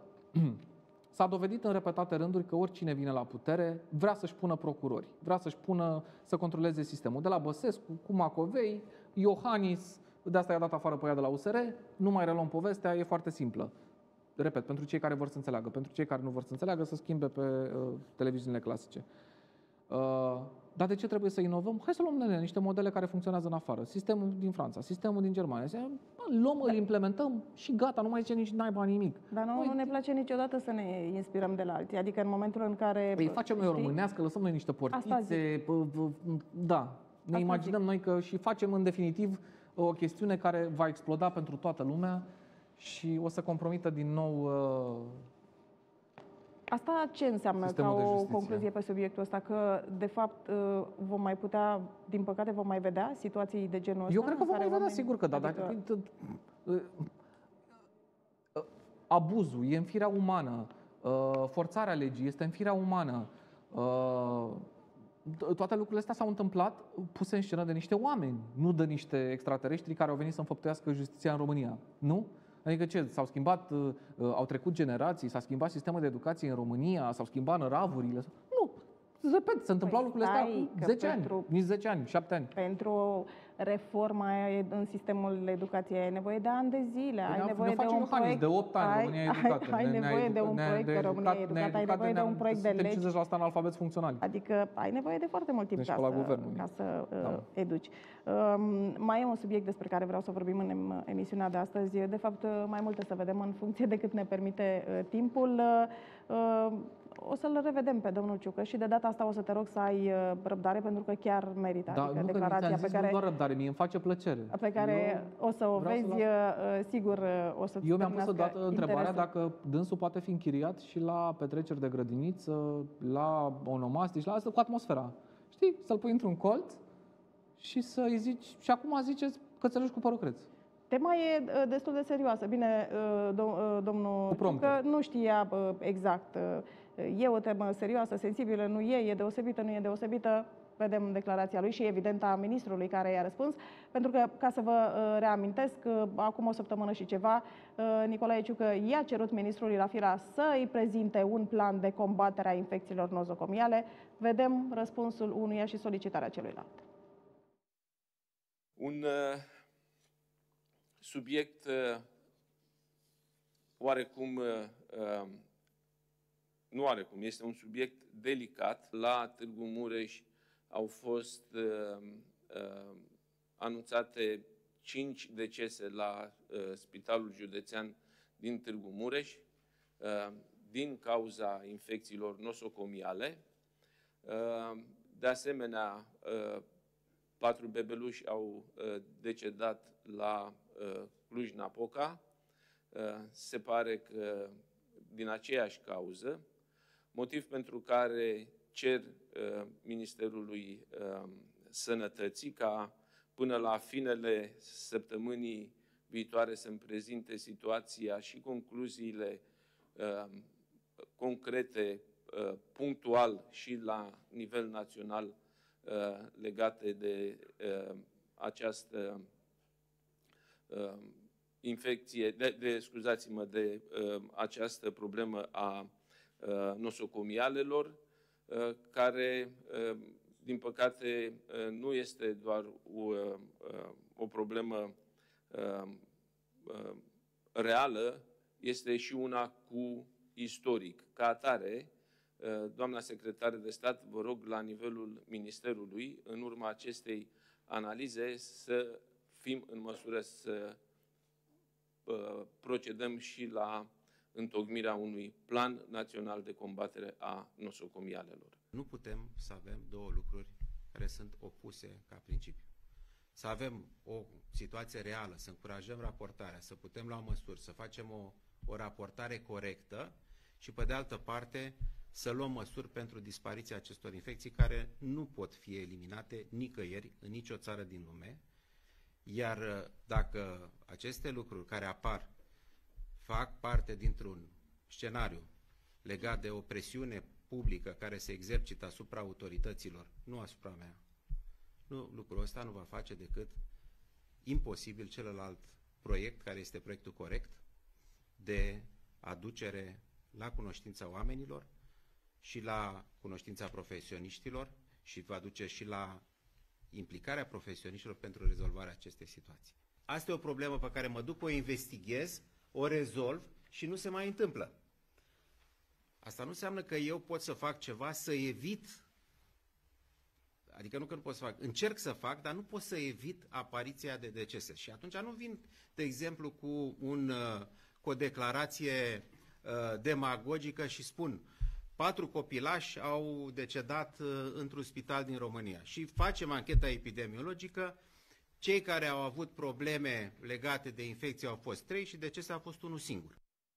Speaker 9: S-a dovedit în repetate rânduri că oricine vine la putere vrea să-și pună procurori, vrea să-și pună să controleze sistemul. De la Băsescu, cu Macovei, Iohannis, de asta i-a dat afară pe ea de la U S R, nu mai reluăm povestea, e foarte simplă. Repet, pentru cei care vor să înțeleagă, pentru cei care nu vor să înțeleagă, să schimbe pe uh, televiziunile clasice. Uh, dar de ce trebuie să inovăm? Hai să luăm nene, niște modele care funcționează în afară. Sistemul din Franța, sistemul din Germania. Să luăm, îl implementăm și gata, nu mai zice nici naiba nimic.
Speaker 8: Dar nu, nu ne place niciodată să ne inspirăm de la alții. Adică în momentul în care...
Speaker 9: Păi facem noi o românească, lăsăm noi niște portițe, da. Ne Asta imaginăm zic. Noi că și facem în definitiv o chestiune care va exploda pentru toată lumea și o să compromită din nou... Uh,
Speaker 8: Asta ce înseamnă ca o concluzie pe subiectul ăsta? Că, de fapt, vom mai putea, din păcate, vom mai vedea situații de genul ăsta?
Speaker 9: Eu cred că vom mai vedea,
Speaker 8: oameni...
Speaker 9: sigur că da. Adică... Dacă... Abuzul e în firea umană. Forțarea legii este în firea umană. Toate lucrurile astea s-au întâmplat puse în scenă de niște oameni, nu de niște extraterestri care au venit să înfăptuiască justiția în România. Nu? Adică ce? S-au schimbat, uh, au trecut generații, s-a schimbat sistemul de educație în România, s-au schimbat năravurile. Nu! Repet, se întâmplau păi lucrurile astea cu zece pentru, ani, nici zece ani, șapte ani.
Speaker 8: Pentru reforma în sistemul educației ai nevoie de ani de zile, ai nevoie de un proiect...
Speaker 9: de opt ani, România e educată.
Speaker 8: Ai nevoie de un proiect pe România e educată, ai nevoie de un proiect de legi.
Speaker 9: cincizeci la sută analfabeti funcționali.
Speaker 8: Adică ai nevoie de foarte mult timp ca să, ca să uh, educi. Um, mai e un subiect despre care vreau să vorbim în emisiunea de astăzi. De fapt, mai multe să vedem în funcție de cât ne permite uh, timpul. Uh, o să-l revedem pe domnul Ciucă și de data asta o să te rog să ai răbdare, pentru că chiar merită.
Speaker 9: Da,
Speaker 8: adică
Speaker 9: nu
Speaker 8: declarația
Speaker 9: că zis,
Speaker 8: pe care,
Speaker 9: nu doar răbdare, mie îmi face plăcere.
Speaker 8: pe care
Speaker 9: eu
Speaker 8: o să o vezi,
Speaker 9: să
Speaker 8: sigur o să
Speaker 9: Eu mi-am pus odată întrebarea dacă dânsul poate fi închiriat și la petreceri de grădiniță, la onomastici, la asta cu atmosfera. Știi? Să-l pui într-un colț și să-i zici, și acum ziceți cățeluși cu părul creț.
Speaker 8: Tema e destul de serioasă. Bine, domnul Ciucă nu știa exact. E o temă serioasă, sensibilă, nu e, e deosebită, nu e deosebită. Vedem declarația lui și evident a ministrului care i-a răspuns. Pentru că, ca să vă reamintesc, acum o săptămână și ceva, Nicolae Ciucă i-a cerut ministrului Rafila să îi prezinte un plan de combatere a infecțiilor nozocomiale. Vedem răspunsul unuia și solicitarea celuilalt.
Speaker 7: Un uh, subiect uh, oarecum, uh, uh, nu oarecum, este un subiect delicat. La Târgu Mureș au fost uh, uh, anunțate cinci decese la uh, Spitalul Județean din Târgu Mureș uh, din cauza infecțiilor nosocomiale. Uh, de asemenea, uh, patru bebeluși au uh, decedat la uh, Cluj-Napoca. Uh, se pare că din aceeași cauză, motiv pentru care cer uh, Ministerului uh, Sănătății ca până la finele săptămânii viitoare să-mi prezinte situația și concluziile uh, concrete, uh, punctual și la nivel național uh, legate de uh, această uh, infecție, de, de scuzați-mă, de uh, această problemă a uh, nosocomialelor, uh, care, uh, din păcate, uh, nu este doar o, uh, o problemă uh, uh, reală, este și una cu istoric. Ca atare, uh, doamna secretară de stat, vă rog, la nivelul Ministerului, în urma acestei analize, să fim în măsură să procedăm și la întocmirea unui plan național de combatere a nosocomialelor.
Speaker 11: Nu putem să avem două lucruri care sunt opuse ca principiu. Să avem o situație reală, să încurajăm raportarea, să putem lua măsuri, să facem o, o raportare corectă și, pe de altă parte, să luăm măsuri pentru dispariția acestor infecții care nu pot fi eliminate nicăieri, în nicio țară din lume. Iar dacă aceste lucruri care apar fac parte dintr-un scenariu legat de o presiune publică care se exercită asupra autorităților, nu asupra mea, nu, lucrul ăsta nu va face decât imposibil celălalt proiect, care este proiectul corect, de aducere la cunoștința oamenilor și la cunoștința profesioniștilor și va duce și la implicarea profesioniștilor pentru rezolvarea acestei situații. Asta e o problemă pe care mă duc, o investighez, o rezolv și nu se mai întâmplă. Asta nu înseamnă că eu pot să fac ceva să evit, adică nu că nu pot să fac, încerc să fac, dar nu pot să evit apariția de decese. Și atunci nu vin, de exemplu, cu, un, cu o declarație uh, demagogică și spun: patru copilași au decedat uh, într-un spital din România și facem ancheta epidemiologică. Cei care au avut probleme legate de infecție au fost trei și decesul a fost unul singur.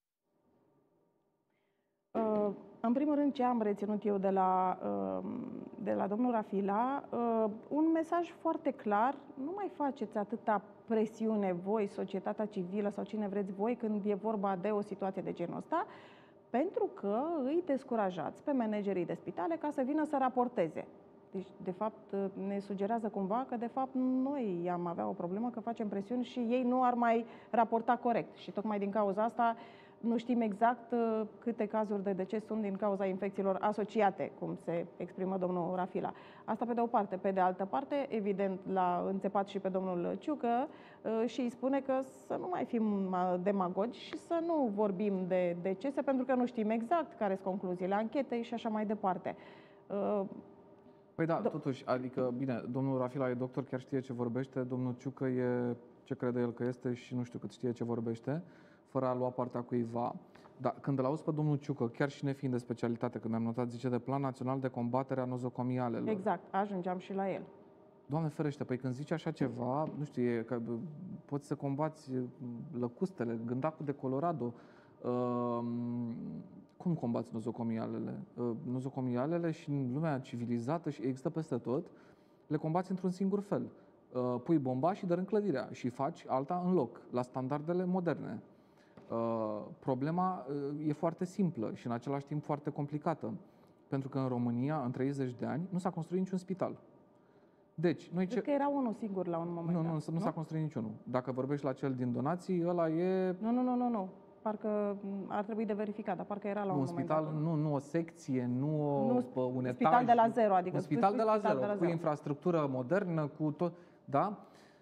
Speaker 8: Uh, în primul rând, ce am reținut eu de la, uh, de la domnul Rafila, uh, un mesaj foarte clar: nu mai faceți atâta presiune voi, societatea civilă sau cine vreți voi, când e vorba de o situație de genul ăsta, pentru că îi descurajați pe managerii de spitale ca să vină să raporteze. Deci, de fapt, ne sugerează cumva că, de fapt, noi am avea o problemă, că facem presiuni și ei nu ar mai raporta corect. Și tocmai din cauza asta nu știm exact câte cazuri de deces sunt din cauza infecțiilor asociate, cum se exprimă domnul Rafila. Asta pe de o parte. Pe de altă parte, evident, l-a înțepat și pe domnul Ciucă și îi spune că să nu mai fim demagogi și să nu vorbim de decese, pentru că nu știm exact care sunt concluziile anchetei și așa mai departe.
Speaker 9: Păi da, totuși, adică, bine, domnul Rafila e doctor, chiar știe ce vorbește, domnul Ciucă e ce crede el că este și nu știu cât știe ce vorbește, fără a lua partea cuiva. Da, când îl auzi pe domnul Ciucă, chiar și nefiind de specialitate, când mi-am notat, zice de Plan Național de Combatere a Nozocomialelor.
Speaker 8: Exact, ajungeam și la el.
Speaker 9: Doamne ferește, păi când zici așa ceva, nu știu, e că bă, poți să combați lăcustele, gândacul de Colorado. Uh, cum combați nozocomialele? Uh, nozocomialele și în lumea civilizată și există peste tot, le combați într-un singur fel. Uh, pui bomba și dărâm clădirea și faci alta în loc, la standardele moderne. Uh, problema uh, e foarte simplă și în același timp foarte complicată, pentru că în România, în treizeci de ani, nu s-a construit niciun spital. Deci, noi
Speaker 8: Cred
Speaker 9: ce...
Speaker 8: că era unul singur la un moment
Speaker 9: Nu,
Speaker 8: dat.
Speaker 9: nu, nu, nu s-a construit niciunul. Dacă vorbești la cel din donații, ăla e...
Speaker 8: Nu, nu, nu, nu, nu. Parcă ar trebui de verificat, dar parcă era la
Speaker 9: Nu,
Speaker 8: un
Speaker 9: un
Speaker 8: moment
Speaker 9: spital,
Speaker 8: dat.
Speaker 9: nu, nu o secție, nu, o,
Speaker 8: Nu,
Speaker 9: pă, un
Speaker 8: spital
Speaker 9: etaj.
Speaker 8: de la zero, adică
Speaker 9: un
Speaker 8: spui
Speaker 9: spital de la
Speaker 8: spital
Speaker 9: zero,
Speaker 8: de la
Speaker 9: cu
Speaker 8: zero.
Speaker 9: infrastructură modernă, cu tot, da?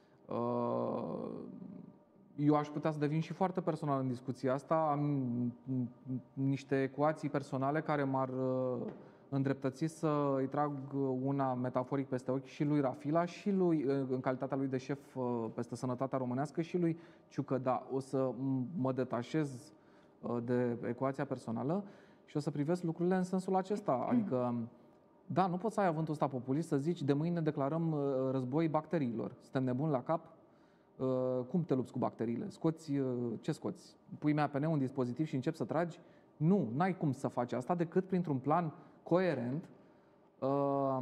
Speaker 9: Uh, Eu aș putea să devin și foarte personal în discuția asta. Am niște ecuații personale care m-ar uh, îndreptăți să îi trag una metaforic peste ochi și lui Rafila și lui, în calitatea lui de șef uh, peste sănătatea românească, și lui Ciucă. Da, o să mă detașez uh, de ecuația personală și o să privesc lucrurile în sensul acesta. Adică, da, nu poți să ai avântul ăsta populist să zici de mâine declarăm uh, război bacteriilor. Suntem nebuni la cap? Uh, cum te lupți cu bacteriile? Scoți, uh, ce scoți? Pui M A P N un dispozitiv și începi să tragi? Nu, n-ai cum să faci asta decât printr-un plan coerent uh,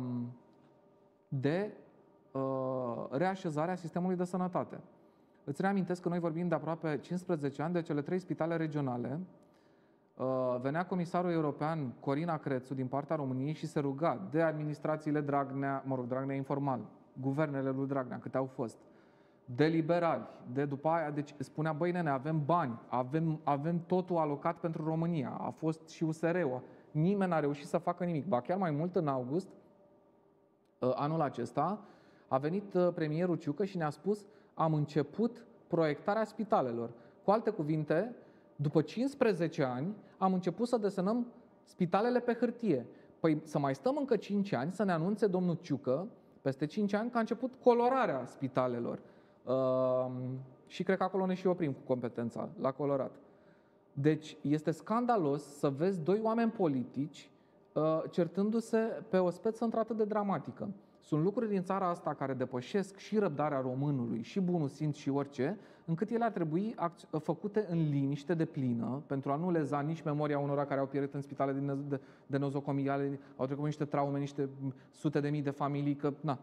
Speaker 9: de uh, reașezare a sistemului de sănătate. Îți reamintesc că noi vorbim de aproape cincisprezece ani de cele trei spitale regionale. Uh, venea comisarul european Corina Crețu din partea României și se ruga de administrațiile Dragnea, mă rog, Dragnea informal, guvernele lui Dragnea, câte au fost, de liberali, de după aia, deci spunea, băi nene, avem bani, avem, avem totul alocat pentru România, a fost și U S R-ul, nimeni n-a reușit să facă nimic. Ba chiar mai mult, în august, anul acesta, a venit premierul Ciucă și ne-a spus, am început proiectarea spitalelor. Cu alte cuvinte, după cincisprezece ani, am început să desenăm spitalele pe hârtie. Păi să mai stăm încă cinci ani să ne anunțe domnul Ciucă, peste cinci ani, că a început colorarea spitalelor. Uh, și cred că acolo ne și oprim cu competența, la colorat. Deci este scandalos să vezi doi oameni politici uh, certându-se pe o speță într-atât de dramatică. Sunt lucruri din țara asta care depășesc și răbdarea românului, și bunul simț și orice, încât ele ar trebui făcute în liniște de plină, pentru a nu leza nici memoria unora care au pierit în spitale de, de nozocomiale, au trecut niște traume, niște sute de mii de familii, că, na,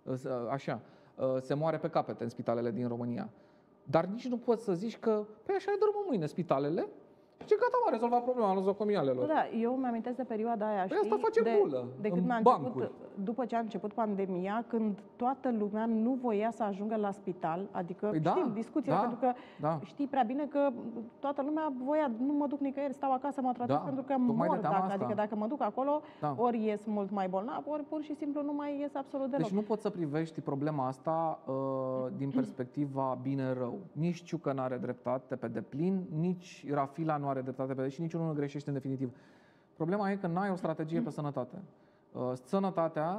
Speaker 9: așa, se moare pe capete în spitalele din România. Dar nici nu poți să zici că, păi așa dormă mâine spitalele, și gata, m-a rezolvat problema nozocomialelor.
Speaker 8: Da, eu mi-amintesc de perioada aia,
Speaker 9: păi
Speaker 8: știi,
Speaker 9: asta face
Speaker 8: de,
Speaker 9: bulă,
Speaker 8: de când a început, după ce a început pandemia, când toată lumea nu voia să ajungă la spital, adică
Speaker 9: păi
Speaker 8: știm
Speaker 9: da,
Speaker 8: discuțiile,
Speaker 9: da,
Speaker 8: pentru că
Speaker 9: da.
Speaker 8: știi prea bine că toată lumea voia, nu mă duc nicăieri, stau acasă, mă tratez
Speaker 9: Da,
Speaker 8: pentru că
Speaker 9: tocmai
Speaker 8: mor,
Speaker 9: de teama
Speaker 8: dacă,
Speaker 9: asta.
Speaker 8: adică dacă mă duc acolo,
Speaker 9: Da.
Speaker 8: ori ies mult mai bolnav, ori pur și simplu nu mai ies absolut deloc.
Speaker 9: Deci nu poți să privești problema asta uh, din perspectiva bine-rău. Nici Ciucă nu are dreptate pe deplin, nici Rafila nu are dreptate pe deplin și niciunul nu greșește în definitiv. Problema e că n-ai o strategie pe sănătate. Uh, sănătatea,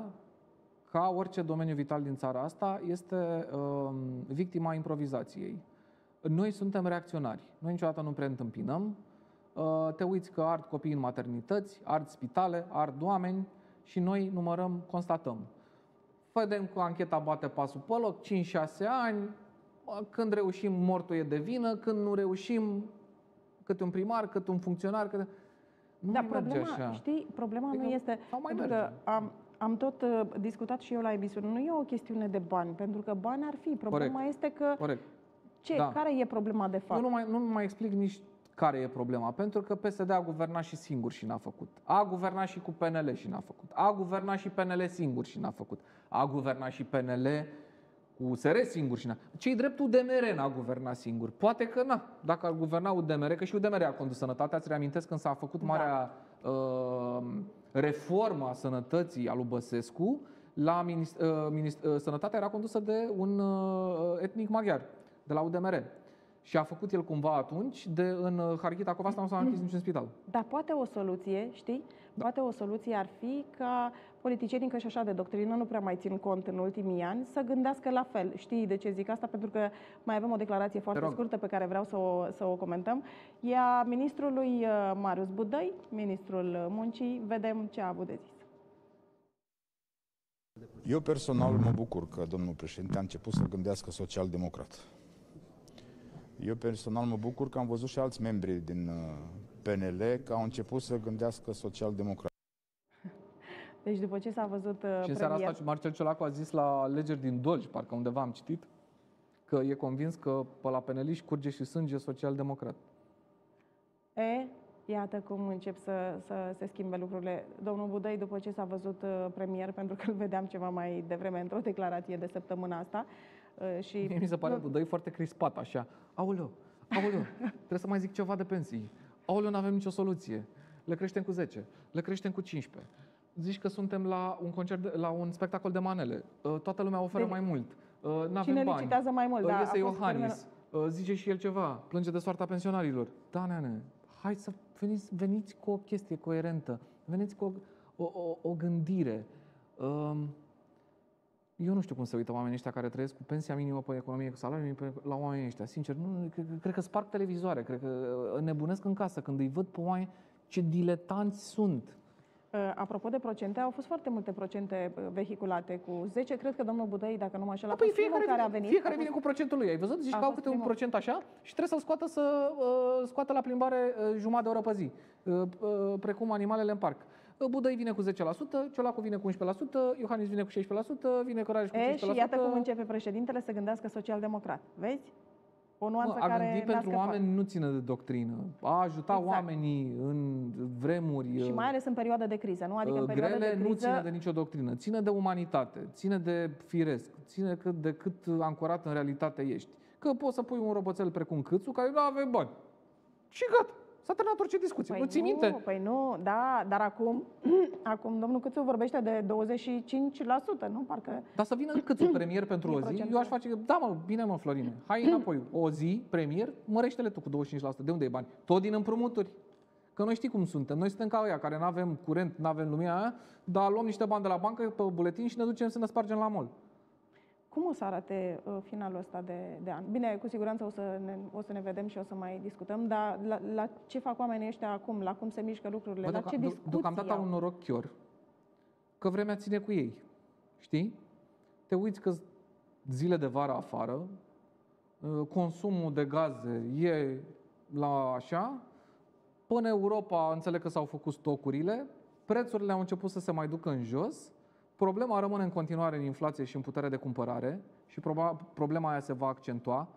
Speaker 9: ca orice domeniu vital din țara asta, este uh, victima improvizației. Noi suntem reacționari. Noi niciodată nu preîntâmpinăm. Uh, te uiți că ard copii în maternități, ard spitale, ard oameni și noi numărăm, constatăm. Vedem că ancheta bate pasul pe loc, cinci șase ani, când reușim, mortul e de vină, când nu reușim, câte un primar, câte un funcționar, câte... Nu
Speaker 8: Da,
Speaker 9: mai merge
Speaker 8: problema,
Speaker 9: așa.
Speaker 8: știi, problema
Speaker 9: Adică
Speaker 8: nu este,
Speaker 9: sau mai
Speaker 8: pentru
Speaker 9: merge.
Speaker 8: că am, am tot uh, discutat și eu la emisiune, nu e o chestiune de bani, pentru că bani ar fi. Problema
Speaker 9: Corect.
Speaker 8: este că,
Speaker 9: Corect.
Speaker 8: ce,
Speaker 9: Da.
Speaker 8: care e problema de fapt?
Speaker 9: Eu nu mai, nu mai explic nici care e problema, pentru că P S D a guvernat și singur și n-a făcut. A guvernat și cu P N L și n-a făcut. A guvernat și P N L singur și n-a făcut. A guvernat și P N L cu U S R singur și n-a. Ce-i drept, U D M R n-a guvernat singur. Poate că n-a. Dacă ar guverna U D M R, că și U D M R a condus sănătatea, îți reamintesc când s-a făcut marea da. uh, reformă a sănătății a lui Băsescu, la minist- uh, minist- uh, sănătatea era condusă de un uh, etnic maghiar, de la U D M R. Și a făcut el cumva atunci, de în Harghita Covasna nu s-a închis niciun spital.
Speaker 8: Dar poate o soluție, știi? Da. Poate o soluție ar fi ca politicienii, că și așa de doctrină nu prea mai țin cont în ultimii ani, să gândească la fel. Știi de ce zic asta? Pentru că mai avem o declarație foarte scurtă pe care vreau să o, să o comentăm. E a ministrului Marius Budăi, ministrul muncii. Vedem ce a avut de zis.
Speaker 12: Eu personal mă bucur că domnul președinte a început să gândească social-democrat. Eu personal mă bucur că am văzut și alți membri din P N L că au început să gândească social-democrat.
Speaker 8: Deci după ce s-a văzut uh,
Speaker 9: Și în seara asta Marcel Ciolacu a zis la alegeri din Dolj, parcă undeva am citit, că e convins că pe la peneliști curge și sânge social-democrat.
Speaker 8: E, iată cum încep să, să se schimbe lucrurile. Domnul Budăi, după ce s-a văzut uh, premier, pentru că îl vedeam ceva mai devreme într-o declarație de săptămâna asta, uh, și...
Speaker 9: Mie mi se pare Budăi foarte crispat, așa. Aoleu, aoleu, trebuie să mai zic ceva de pensii. Aoleu, nu avem nicio soluție. Le creștem cu zece, le creștem cu cincisprezece. Zici că suntem la un concert, de, la un spectacol de manele. Toată lumea oferă de... mai mult. N-avem
Speaker 8: Cine
Speaker 9: bani.
Speaker 8: licitează mai mult? Da,
Speaker 9: iese Iohannis, termen... zice și el ceva, plânge de soarta pensionarilor. Da, nene, hai să veniți, veniți cu o chestie coerentă. Veniți cu o, o, o, o gândire. Eu nu știu cum se uită oamenii ăștia care trăiesc cu pensia minimă pe economie, cu salariul minim la oamenii ăștia. Sincer, nu, cred, cred că sparg televizoare, cred că nebunesc în casă când îi văd pe oameni ce diletanți sunt.
Speaker 8: Apropo de procente, au fost foarte multe procente vehiculate cu zece. Cred că domnul Budăi, dacă nu mă înșel, a
Speaker 9: păi
Speaker 8: fost primul
Speaker 9: fiecare,
Speaker 8: care a venit.
Speaker 9: Fiecare vine cu procentul lui. Ai văzut? Zici că au câte un procent așa și trebuie să-l scoată să uh, scoată la plimbare uh, jumătate de oră pe zi. Uh, uh, precum animalele în parc. Uh, Budăi vine cu zece la sută, Ciolacu vine cu unsprezece la sută, Iohannis vine cu șaisprezece la sută, vine Cărareș cu cincisprezece la sută.
Speaker 8: E, și iată cum începe președintele să gândească social-democrat. Vezi? O nuanță
Speaker 9: a
Speaker 8: care
Speaker 9: gândi pentru oameni nu ține de doctrină. A ajuta exact. oamenii în vremuri
Speaker 8: și mai ales în perioada de criză, nu? Adică în perioada
Speaker 9: grele
Speaker 8: de criză...
Speaker 9: nu ține de nicio doctrină, ține de umanitate, ține de firesc, ține de cât ancorat în realitate ești. Că poți să pui un roboțel precum Câțu care nu avea bani. Și gata. S-a terminat orice discuție.
Speaker 8: Păi
Speaker 9: nu ții
Speaker 8: nu,
Speaker 9: minte?
Speaker 8: Păi nu, da, dar acum, acum domnul Câțu vorbește de douăzeci și cinci la sută, nu? Parcă...
Speaker 9: Dar să vină Câțu premier pentru o zi, eu aș face, da mă, bine mă, Florine, hai înapoi, o zi, premier, mărește-le tu cu douăzeci și cinci la sută. De unde e bani? Tot din împrumuturi. Că noi știi cum suntem. Noi suntem ca ăia care nu avem curent, nu avem lumea aia, dar luăm niște bani de la bancă pe buletin și ne ducem să ne spargem la mall.
Speaker 8: Cum o să arate uh, finalul ăsta de, de an? Bine, cu siguranță o să, ne, o să ne vedem și o să mai discutăm, dar la, la ce fac oamenii ăștia acum? La cum se mișcă lucrurile? Bă, la ce discuții
Speaker 9: deocamdată au un noroc chior că vremea ține cu ei. Știi? Te uiți că zile de vară afară, consumul de gaze e la așa, până Europa înțeleg că s-au făcut stocurile, prețurile au început să se mai ducă în jos. Problema rămâne în continuare în inflație și în putere de cumpărare și problema aia se va accentua.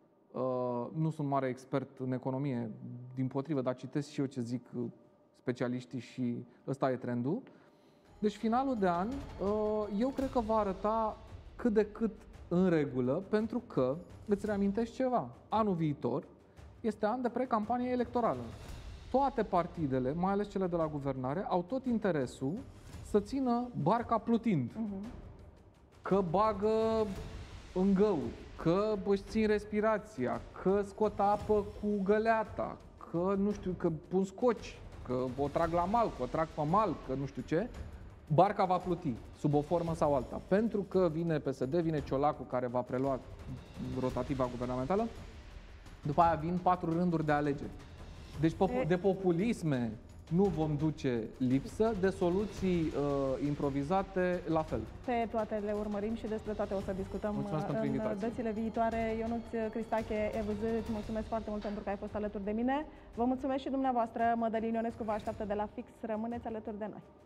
Speaker 9: Uh, nu sunt mare expert în economie, dimpotrivă, dar citesc și eu ce zic specialiștii și ăsta e trendul. Deci finalul de an, uh, eu cred că va arăta cât de cât în regulă, pentru că, îți reamintești ceva, anul viitor este an de pre-campanie electorală. Toate partidele, mai ales cele de la guvernare, au tot interesul să țină barca plutind. Uh-huh. Că bagă în găuri, că își țin respirația, că scot apă cu găleata, că nu știu, că pun scoci, că o trag la mal, că o trag pe mal, că nu știu ce. Barca va pluti, sub o formă sau alta. Pentru că vine P S D, vine Ciolacu care va prelua rotativa guvernamentală, după aia vin patru rânduri de alegeri. Deci de populisme nu vom duce lipsă, de soluții uh, improvizate la fel.
Speaker 8: Pe toate le urmărim și despre toate o să discutăm.
Speaker 9: Mulțumesc pentru invitație.
Speaker 8: În dățile viitoare. Ionuț Cristache, E V Z, îți mulțumesc foarte mult pentru că ai fost alături de mine. Vă mulțumesc și dumneavoastră. Mădălin Ionescu vă așteaptă de la Fix. Rămâneți alături de noi.